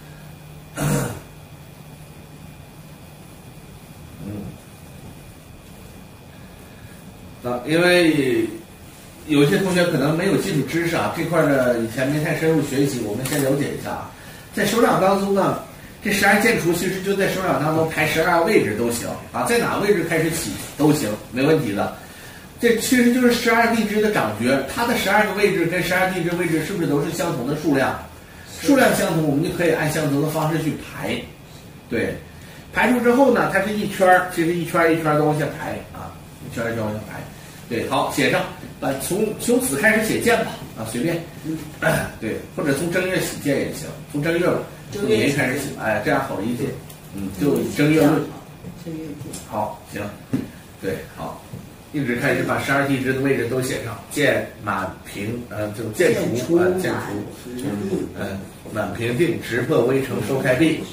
因为有些同学可能没有基础知识啊，这块呢以前没太深入学习，我们先了解一下啊。在手掌当中呢，这12建除其实就在手掌当中排12个位置都行啊，在哪个位置开始起都行，没问题的。这其实就是12地支的掌诀，它的12个位置跟12地支位置是不是都是相同的数量？数量相同，我们就可以按相同的方式去排。对，排出之后呢，它是一圈儿，其实一圈一圈的往下排啊，一圈一圈往下排。对，好，写上，从子开始写剑吧，啊，随便，对，或者从正月起剑也行，从正月吧，从年开始写，哎，这样好理解，就以正月论，好，行，对，好，一直开始把12地支的位置都写上，剑满平，就剑除，剑除，满平定直破微成收开闭，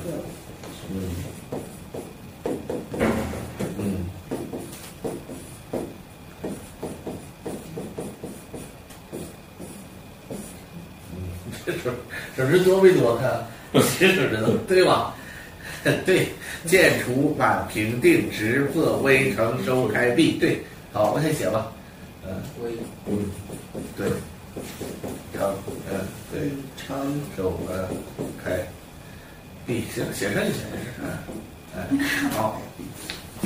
手指多没多看？其实知道对吧？对，剑除满平定直破微成收开闭。对，好，往下写吧。微，对，成，对，成收开闭。行，写上就行，好。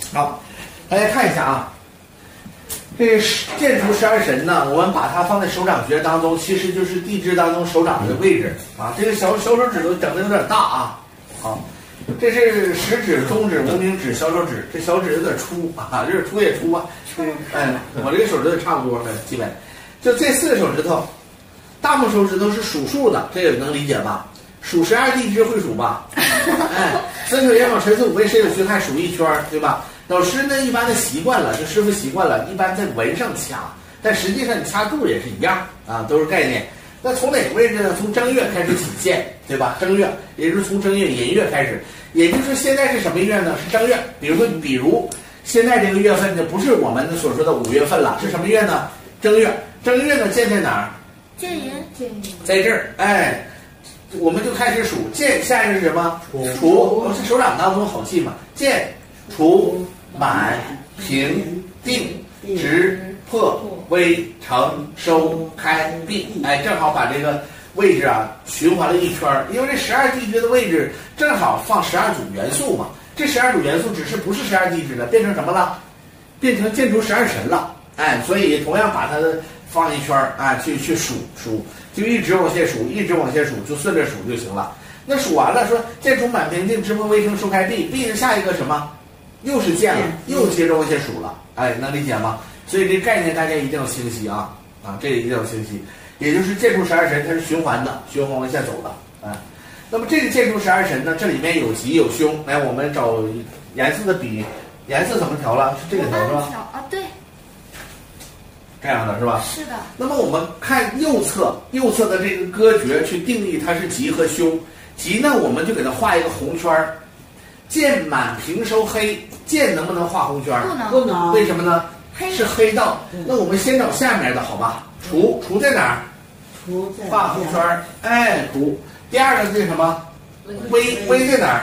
好，大家看一下啊，这建除12神呢，我们把它放在手掌穴当中，其实就是地支当中手掌的位置啊。这个小手指头整的有点大啊。好，这是食指、中指、无名指、小手指，这小指有点粗啊，这粗也粗啊。我这个手指头差不多的，基本就这4个手指头，大拇手指头是属数的，这个能理解吧？数12地支会数吧？三九寅卯辰巳午未申酉戌亥数一圈，对吧？老师呢一般的习惯了，就师傅习惯了，一般在纹上掐，但实际上你掐住也是一样啊，都是概念。那从哪个位置呢？从正月开始起线，对吧？正月，也就是从正月寅月开始，也就是现在是什么月呢？是正月。比如现在这个月份呢，不是我们所说的5月份了，是什么月呢？正月。正月呢，建在哪儿？ 建寅， 在这儿，哎，我们就开始数建，下一个是什么？除，是手掌当中好记嘛？建、除、满、平、定、直、破、微、成、收、开、闭，哎，正好把这个位置啊循环了一圈儿。因为这12地支的位置正好放12组元素嘛，这12组元素只是不是12地支了，变成什么了？变成建除12神了，哎，所以同样把它放一圈儿，哎，去数，就一直往下数，就顺着数就行了。那数完了，说建除满平定直破微成收开闭，闭着下一个什么？又是建了，又接着往下数了，哎，能理解吗？所以这概念大家一定要清晰啊，这个一定要清晰。也就是建除12神，它是循环的，循环往下走的，哎。那么这个建除12神呢，这里面有吉有凶，来，我们找颜色的笔，颜色怎么调了？是这个调是吧？ 啊，对。 这样的是吧？ 是的。 那么我们看右侧的这个歌诀去定义它是吉和凶。吉呢，我们就给它画一个红圈儿。建满平收黑，建能不能画红圈儿？ 不能。 为什么呢？是黑道。那我们先找下面的好吧？除在哪儿？ 除在画红圈儿，哎，除。第二个是什么？微在哪儿？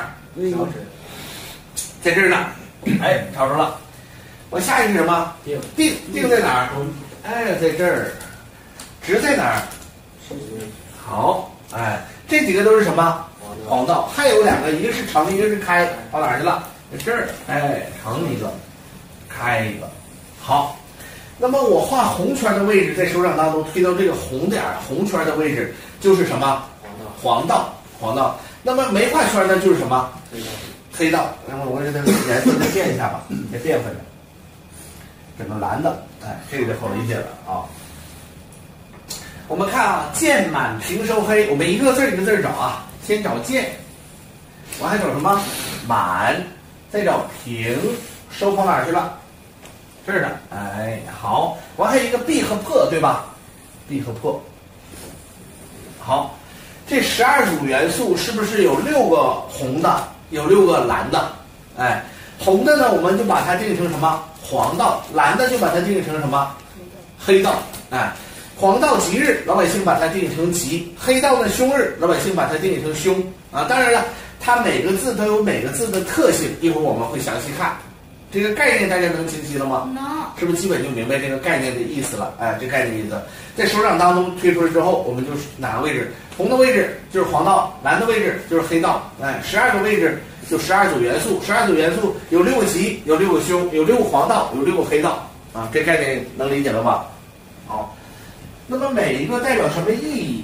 在这儿呢。哎，找着了。我下一个是什么？定在哪儿？哎，在这儿。直在哪儿？好，哎，这几个都是什么？黄道。还有2个，一个是成，一个是开，跑哪儿去了？在这儿，哎，成一个，开一个。好，那么我画红圈的位置，在手掌当中推到这个红点红圈的位置，就是什么？黄道。那么没画圈的就是什么？黑道。那么我给它颜色再变一下吧，再变回来。整个蓝的，哎，这个就好理解了啊。我们看啊，建满平收黑，我们一个字一个字找啊。先找建，我还找什么？满，再找平，收跑哪儿去了？这儿呢，哎，好，我还有一个闭和破，对吧？闭和破。好，这12组元素是不是有6个红的，有6个蓝的？哎，红的呢，我们就把它定义成什么？黄道。蓝的就把它定义成什么？黑道。哎，黄道吉日，老百姓把它定义成吉；黑道的凶日，老百姓把它定义成凶啊。当然了，它每个字都有每个字的特性，一会儿我们会详细看。这个概念大家能清晰了吗？ 能。 是不是基本就明白这个概念的意思了？哎，这概念意思，在手掌当中推出来之后，我们就是哪个位置？红的位置就是黄道，蓝的位置就是黑道。哎，12个位置就12组元素，12组元素有6个吉，有6个凶，有6个黄道，有6个黑道啊。这概念能理解了吧？好，那么每一个代表什么意义？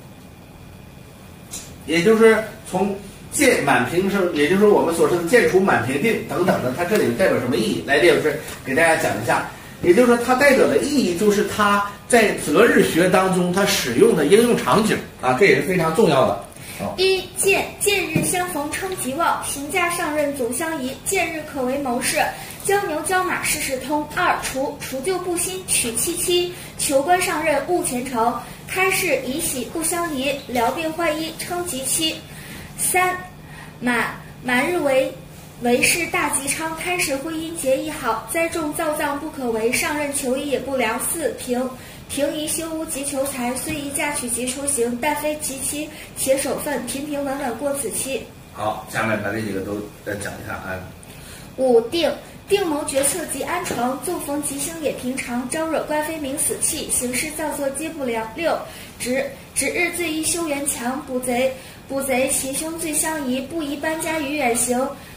也就是从建满平收，也就是我们所说的建除满平定等等的，它这里代表什么意义？来，列老师给大家讲一下。也就是说，它代表的意义就是它在择日学当中它使用的应用场景啊，这也是非常重要的。 1. 建日相逢称吉旺，行驾上任总相宜，建日可为谋事，交牛交马事事通。2. 除旧布新，娶妻妻，求官上任务前程，开市宜喜不相宜，疗病患医称吉期。3. 满日为事大吉昌，开始婚姻结义好，栽种造葬不可为，上任求医也不良。4. 平宜修屋及求财，虽宜嫁娶及出行，但非吉期，且守分，平平稳稳过此期。 好，下面把这几个都再讲一下啊。 5. 定谋决策及安床，纵逢吉星也平常，招惹官非名死气，行事造作皆不良。6. 指日最宜修园墙，捕贼其凶最相宜，不宜搬家于远行，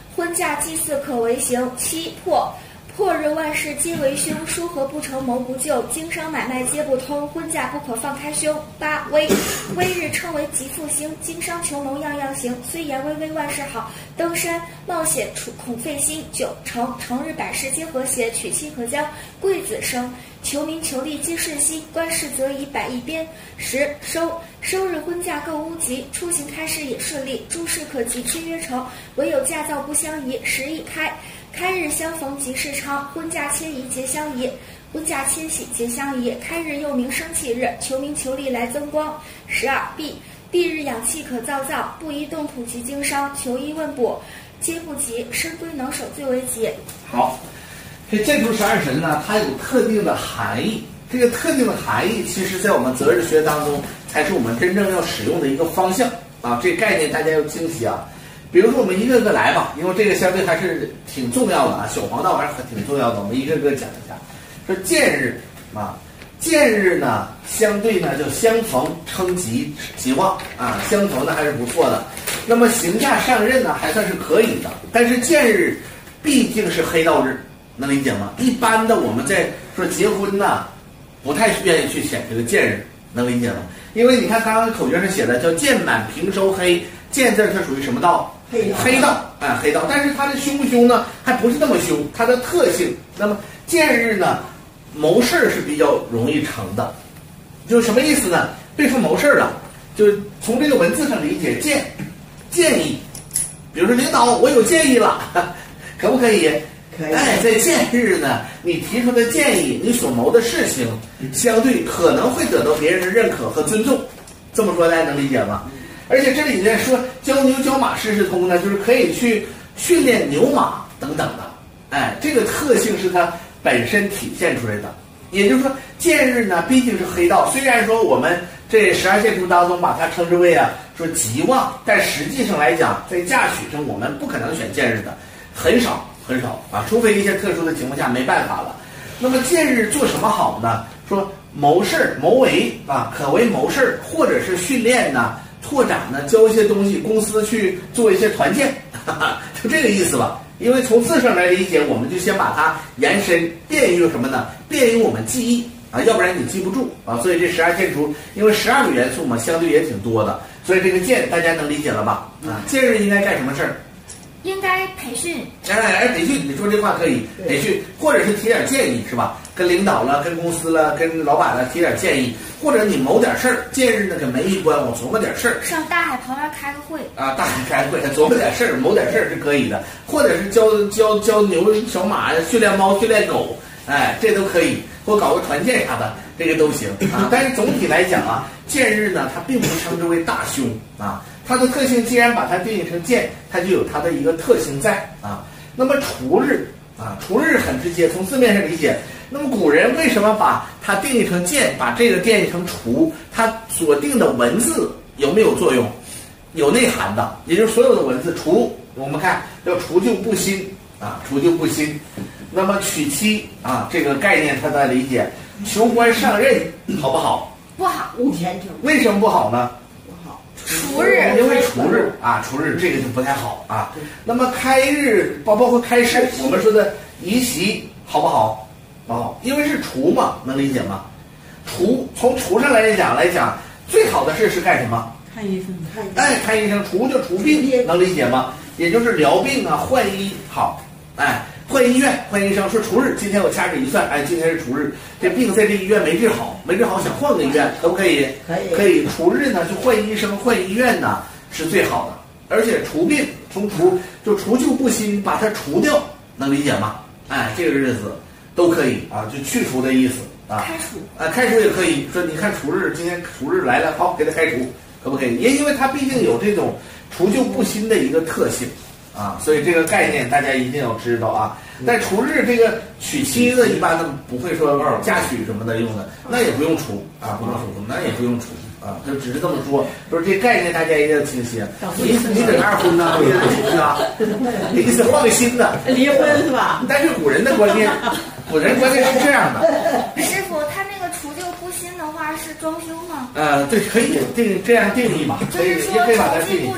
婚嫁祭祀可为刑。7破。破日万事皆为凶，书合不成谋不就，经商买卖皆不通，婚嫁不可放开胸。8危。危日称为吉复兴，经商求谋样样行，虽言微微万事好，登山冒险恐费心。9成。成日百事皆和谐，娶妻可将贵子生，求名求利皆顺心，官事则以百亿边。10收。收日婚嫁各屋吉，出行开市也顺利，诸事可及，亲约成，唯有驾造不相宜。11开。开日相逢即事昌，婚嫁迁移皆相宜，婚嫁迁徙皆相宜。开日又名生气日，求名求利来增光。12闭。闭日养气可造造，不宜动土及经商，求医问卜皆不及，身归能守最为吉。 好，这建筑12神呢，它有特定的含义。这个特定的含义，其实在我们择日学当中，才是我们真正要使用的一个方向啊。这个概念大家要清晰啊。比如说我们一个个来吧，因为这个相对还是挺重要的啊，小黄道还是挺重要的，我们一个个讲一下。说见日啊，见日呢，相对呢就相逢称吉吉旺啊，相逢呢还是不错的。那么行驾上任呢还算是可以的，但是见日毕竟是黑道日，能理解吗？一般的我们在说结婚呢，不太愿意去选这个见日，能理解吗？因为你看刚刚口诀上写的叫见满平收黑，见字它属于什么道？黑道，哎，黑道，但是它的凶不凶呢？还不是那么凶，它的特性。那么见日呢，谋事是比较容易成的，就什么意思呢？对方谋事了，就是从这个文字上理解，建议，比如说领导，我有建议了，可不可以？ 可以。 哎，在见日呢，你提出的建议，你所谋的事情，相对可能会得到别人的认可和尊重。这么说大家能理解吗？而且这里面说教牛教马事事通呢，就是可以去训练牛马等等的，哎，这个特性是它本身体现出来的。也就是说，见日呢毕竟是黑道，虽然说我们这12建筑当中把它称之为啊说吉旺，但实际上来讲，在嫁娶上我们不可能选见日的，很少啊，除非一些特殊的情况下没办法了。那么见日做什么好呢？说谋事谋为啊，可为谋事，或者是训练呢。拓展呢，教一些东西，公司去做一些团建，就这个意思吧。因为从字上来理解，我们就先把它延伸，便于什么呢？便于我们记忆啊，要不然你记不住啊。所以这12建筑，因为12个元素嘛，相对也挺多的，所以这个见大家能理解了吧？啊，见日应该干什么事儿？ 应该培训。 培训，你说这话可以培训，或者是提点建议是吧？跟领导了、跟公司了、跟老板了提点建议，或者你谋点事儿，见日呢跟门一关，我琢磨点事儿。 上大海旁边开个会啊，大海开会，琢磨点事儿，谋点事儿是可以的，或者是教牛小马训练猫训练狗，哎，这都可以，或搞个团建啥的，这个都行啊。但是总体来讲啊，见日呢，它并不称之为大凶啊。它的特性既然把它定义成见，它就有它的一个特性在啊。那么除日啊，除日很直接，从字面上理解。那么古人为什么把它定义成见，把这个定义成除？它所定的文字有没有作用？有内涵的，也就是所有的文字除，我们看叫除旧布新啊，除旧布新。那么娶妻啊，这个概念它的理解，求官上任好不好？ 不好， 5天就为什么不好呢？ 除日， 因为除日啊，除日这个就不太好啊。那么开日包括开市，我们说的移席好不好？不好，因为是除嘛，能理解吗？除从除上来讲，最好的事是干什么？ 看医生， 看医生，除就除病，能理解吗？也就是疗病啊，换医好，哎，换医院，换医生。说除日，今天我掐指一算，哎，今天是除日，这病在这医院没治好，想换个医院，可不可以？可以。除日呢，就换医生、换医院呢是最好的，而且除病从除就除旧布新，把它除掉，能理解吗？哎，这个日子都可以啊，就去除的意思啊。 开除啊，开除也可以说，你看除日，今天除日来了，好，给他开除，可不可以？也因为它毕竟有这种除旧布新的一个特性啊，所以这个概念大家一定要知道啊。但除日这个娶妻子一般的不会说嫁娶什么的用的，那也不用除啊，那也不用除啊，就只是这么说，就是这概念大家一定要清晰。你等二婚呢，你是啊，你是换个新的， 离婚是吧？ 但是古人的观念是这样的。 师傅，他那个除旧布新的话是装修吗？ 对，可以这样定义吧， 就是说也可以把它重定义新布置一下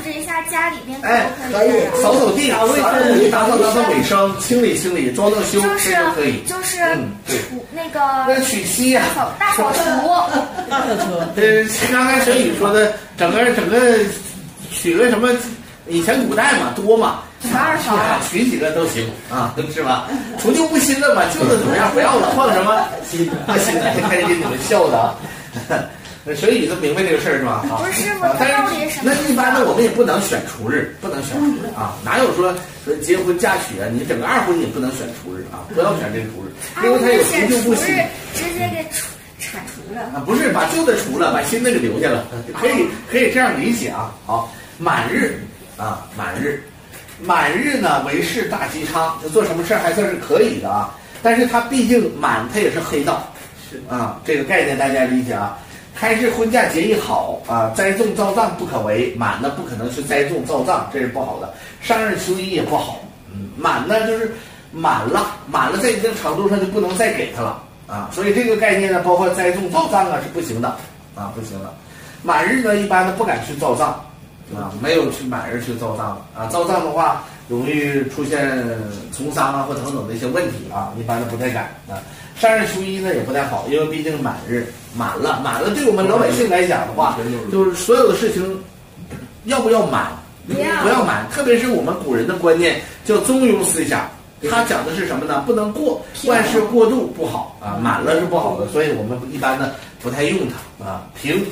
家里边都哎， 可以还有这样。 扫扫地、打扫卫生、清理清理、装装修， 就是这都可以。 就是对。 那那个娶妻呀， 大扫除， 大扫除。 刚才沈宇说的，整个娶个什么？以前古代嘛多嘛，娶几个都行啊，是吧？除旧布新的嘛，旧的怎么样不要了，换什么新的？新的开始给你们笑的啊。沈宇都明白这个事儿是吧？ 不是师傅， 但到底是什么？ 那一般的我们也不能选除日，不能选除日啊！哪有说结婚嫁娶啊？你整个二婚也不能选除日啊！不要选这个除日，因为它有除旧布新。 直接给铲除了啊！不是把旧的除了，把新的给留下了，可以这样理解啊。好，满日啊，满日呢为事大吉昌，做什么事还算是可以的啊。但是它毕竟满，它也是黑道，是啊，这个概念大家理解啊。开市婚嫁节义好啊，栽种造葬不可为，满呢不可能去栽种造葬，这是不好的。上任求医也不好，满呢就是满了，在一定程度上就不能再给他了啊。所以这个概念呢，包括栽种造葬啊是不行的啊，不行的。满日呢一般呢不敢去造葬啊，没有去满日去造葬啊，造葬的话容易出现从丧啊或等等的一些问题啊，一般的不太敢啊。上任求医呢也不太好，因为毕竟满日满了，对我们老百姓来讲的话，就是所有的事情要不要满，不要满，特别是我们古人的观念叫中庸思想，它讲的是什么呢？不能过，万事过度不好啊，满了是不好的，所以我们一般呢不太用它啊。平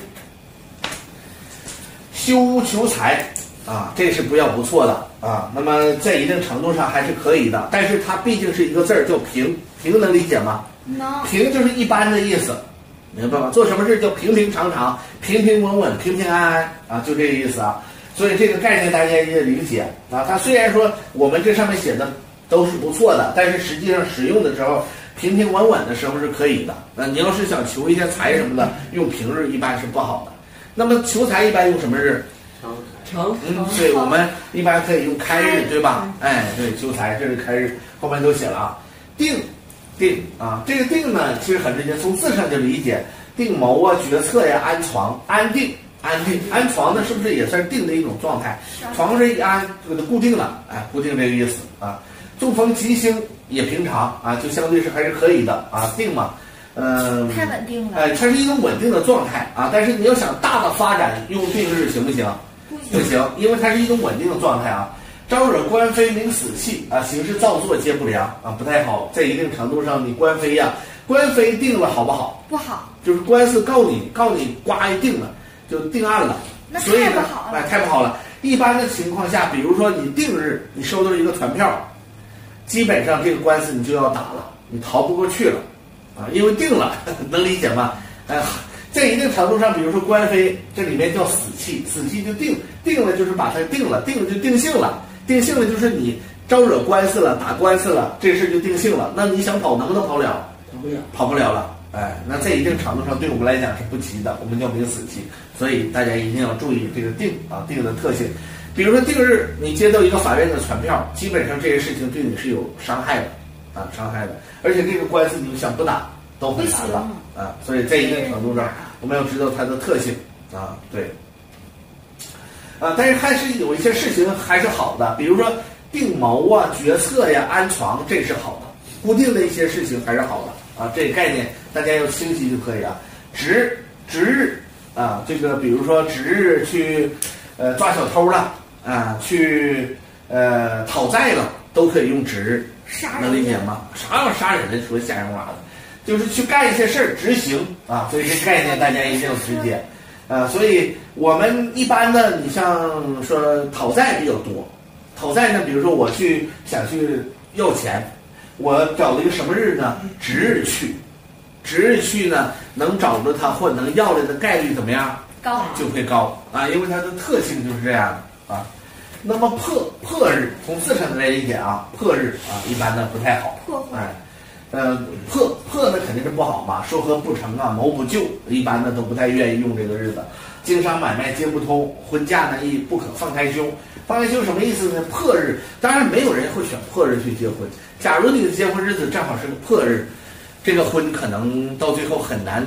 修屋求财啊，这是不错的啊。那么在一定程度上还是可以的，但是它毕竟是一个字儿叫平，平能理解吗？ 能。 平就是一般的意思，明白吗？做什么事叫平平常常、平平稳稳、平平安安啊，就这个意思啊。所以这个概念大家也理解啊。它虽然说我们这上面写的都是不错的，但是实际上使用的时候，平平稳稳的时候是可以的。你要是想求一些财什么的，用平日一般是不好的。那么求财一般用什么日？对，我们一般可以用开日，对吧？哎，对，求财这是开日，后面都写了啊。定啊，这个定呢，其实很直接，从字上就理解，定谋啊、决策呀、安床、安定。安床呢，是不是也算定的一种状态？床是一安，给它固定了，哎，固定这个意思啊。中逢吉星也平常啊，就相对是还是可以的啊。定嘛， 太稳定了。 它是一种稳定的状态啊。但是你要想大的发展，用定日行不行？不行，因为它是一种稳定的状态啊。招惹官非明死气啊，行事造作皆不良啊，不太好。在一定程度上，你官非呀，官非定了好不好？ 不好， 就是官司告你，呱一定了，就定案了。 那所以呢， 太不好了。 太不好了。一般的情况下，比如说你定日，你收到一个传票，基本上这个官司你就要打了，你逃不过去了啊，因为定了，能理解吗？在一定程度上，比如说官非，这里面叫死气，死气就定了，就是把它定了就定性了。定性了就是你招惹官司了，打官司了，这事就定性了。那你想跑能不能跑了？跑不了了。哎，那在一定程度上对我们来讲是不吉的，我们叫明死气。所以大家一定要注意这个定的特性。比如说定日，你接到一个法院的传票，基本上这些事情对你是有伤害的啊，而且这个官司你想不打都很难了啊。所以在一定程度上，我们要知道它的特性啊，对。但是还是有一些事情还是好的，比如说定谋啊、决策呀、安床，这是好的，固定的一些事情还是好的啊。这个概念大家要清晰就可以啊。值日啊，这个比如说值日去抓小偷了啊，去讨债了，都可以用值日，能理解吗？啥叫杀人？说瞎人话的，就是去干一些事儿执行啊。所以这概念大家一定要直接。所以我们一般呢，你像说讨债比较多，讨债呢，比如说我想去要钱，我找了一个什么日呢？值日去呢，能找着他或能要来的概率怎么样？ 高， 就会高啊，因为它的特性就是这样的啊。那么破日，从字上来理解啊，破日啊，一般的不太好。破呢肯定是不好嘛，说和不成啊，谋不就，一般的都不太愿意用这个日子。经商买卖皆不通，婚嫁呢亦不可放开凶。放开凶什么意思呢？破日，当然没有人会选破日去结婚。假如你的结婚日子正好是个破日，这个婚可能到最后很难，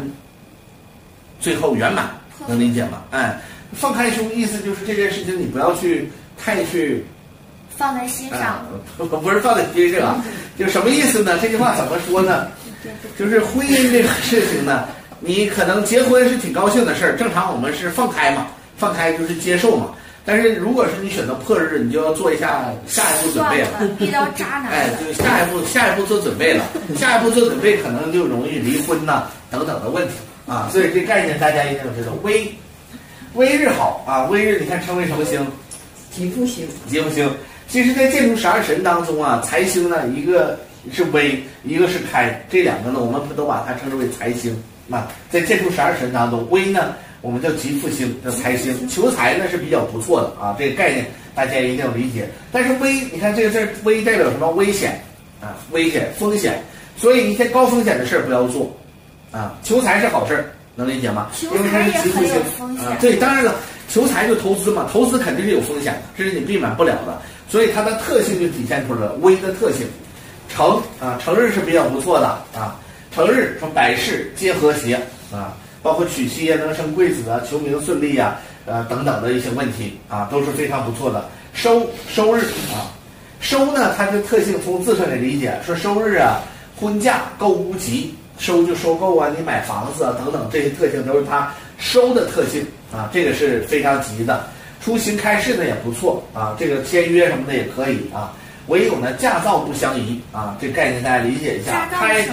最后圆满，能理解吗？哎，放开凶意思就是这件事情你不要去太去放在心上。 不是放在心上，就什么意思呢？这句话怎么说呢？就是婚姻这个事情呢，你可能结婚是挺高兴的事儿，正常我们是放开嘛，放开就是接受嘛。但是如果是你选择破日，你就要做一下下一步准备了。 遇到渣男。 哎，就下一步做准备了，下一步做准备可能就容易离婚呐等等的问题啊。所以这概念大家一定要知道。微日好啊，微日你看称为什么星？ 吉福星。 吉福星。其实，在建筑12神当中啊，财星呢一个是微，一个是开，这两个呢我们都把它称之为财星啊。在建筑12神当中，微呢我们叫吉福星，叫财星，求财呢是比较不错的啊，这个概念大家一定要理解。但是微，你看这个字“微”代表什么？危险啊，危险、风险。所以一些高风险的事儿不要做啊。求财是好事儿，能理解吗？因为它是吉福星啊。对，当然了，求财就投资嘛，投资肯定是有风险的，这是你避免不了的。所以它的特性就体现出来了，微的特性。成啊，成日是比较不错的啊。成日说百事皆和谐啊。包括娶妻啊、能生贵子啊、求名顺利啊、等等的一些问题啊，都是非常不错的。收日啊，收呢，它的特性从字上来理解，说收日啊，婚嫁购屋吉，收就收购啊，你买房子啊等等这些特性都是它收的特性啊，这个是非常吉的。出行开市呢也不错啊，这个签约什么的也可以啊。唯有呢驾照不相宜啊，这概念大家理解一下。开。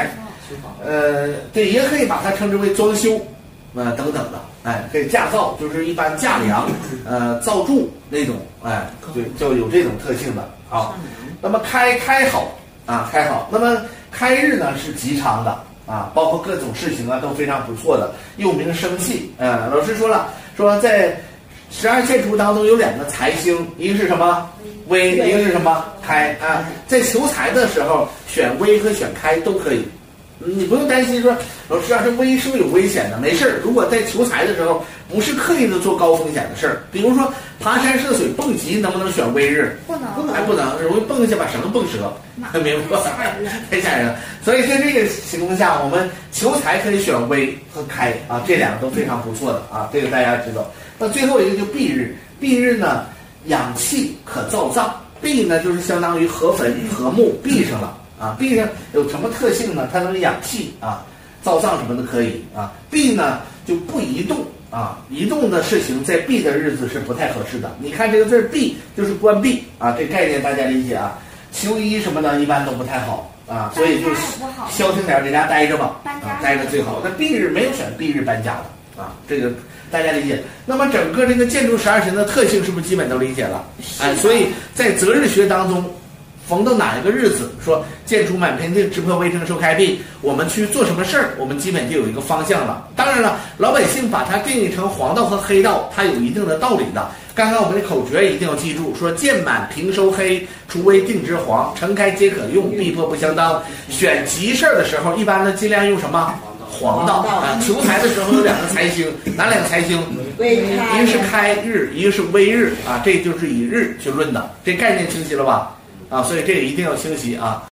对，也可以把它称之为装修，等等的，哎，可以驾照，就是一般驾梁，造柱那种，哎，对，就有这种特性的啊。那么开好啊，开好。那么开日呢是吉昌的啊，包括各种事情啊都非常不错的，又名生气。老师说了，说在12建筑当中有2个财星，一个是什么？微，一个是什么？开啊。在求财的时候，选微和选开都可以。你不用担心说，老师啊，这微是不是有危险的？没事儿，如果在求财的时候不是刻意的做高风险的事儿，比如说爬山涉水蹦极，能不能选微日？ 不能， 不能，容易蹦下把绳蹦折，明白吧？太吓人了。所以在这个情况下，我们求财可以选微和开啊，这2个都非常不错的啊，这个大家知道。那最后一个就闭日，闭日呢，养气可造葬，闭呢就是相当于合坟和墓闭上了。啊，壁上有什么特性呢？它能养气啊，造葬什么的可以啊。壁呢就不移动啊，移动的事情在闭的日子是不太合适的。你看这个字闭就是关闭啊，这概念大家理解啊。求医什么的一般都不太好啊，所以就消停点，在家待着吧，待着最好。那闭日没有选闭日搬家的啊，这个大家理解。那么整个这个建筑12神的特性是不是基本都理解了？哎，所以在择日学当中。逢到哪一个日子，说建除满篇定，直破微生收开闭，我们去做什么事儿，我们基本就有一个方向了。当然了，老百姓把它定义成黄道和黑道，它有一定的道理的。刚刚我们的口诀一定要记住，说见满平收黑，除微定之黄，成开皆可用，必破不相当。选吉事儿的时候，一般呢尽量用什么？黄道啊。求财的时候有2个财星，哪2个财星？一个是开日，一个是微日啊，这就是以日去论的。这概念清晰了吧？啊，所以这个一定要清晰啊。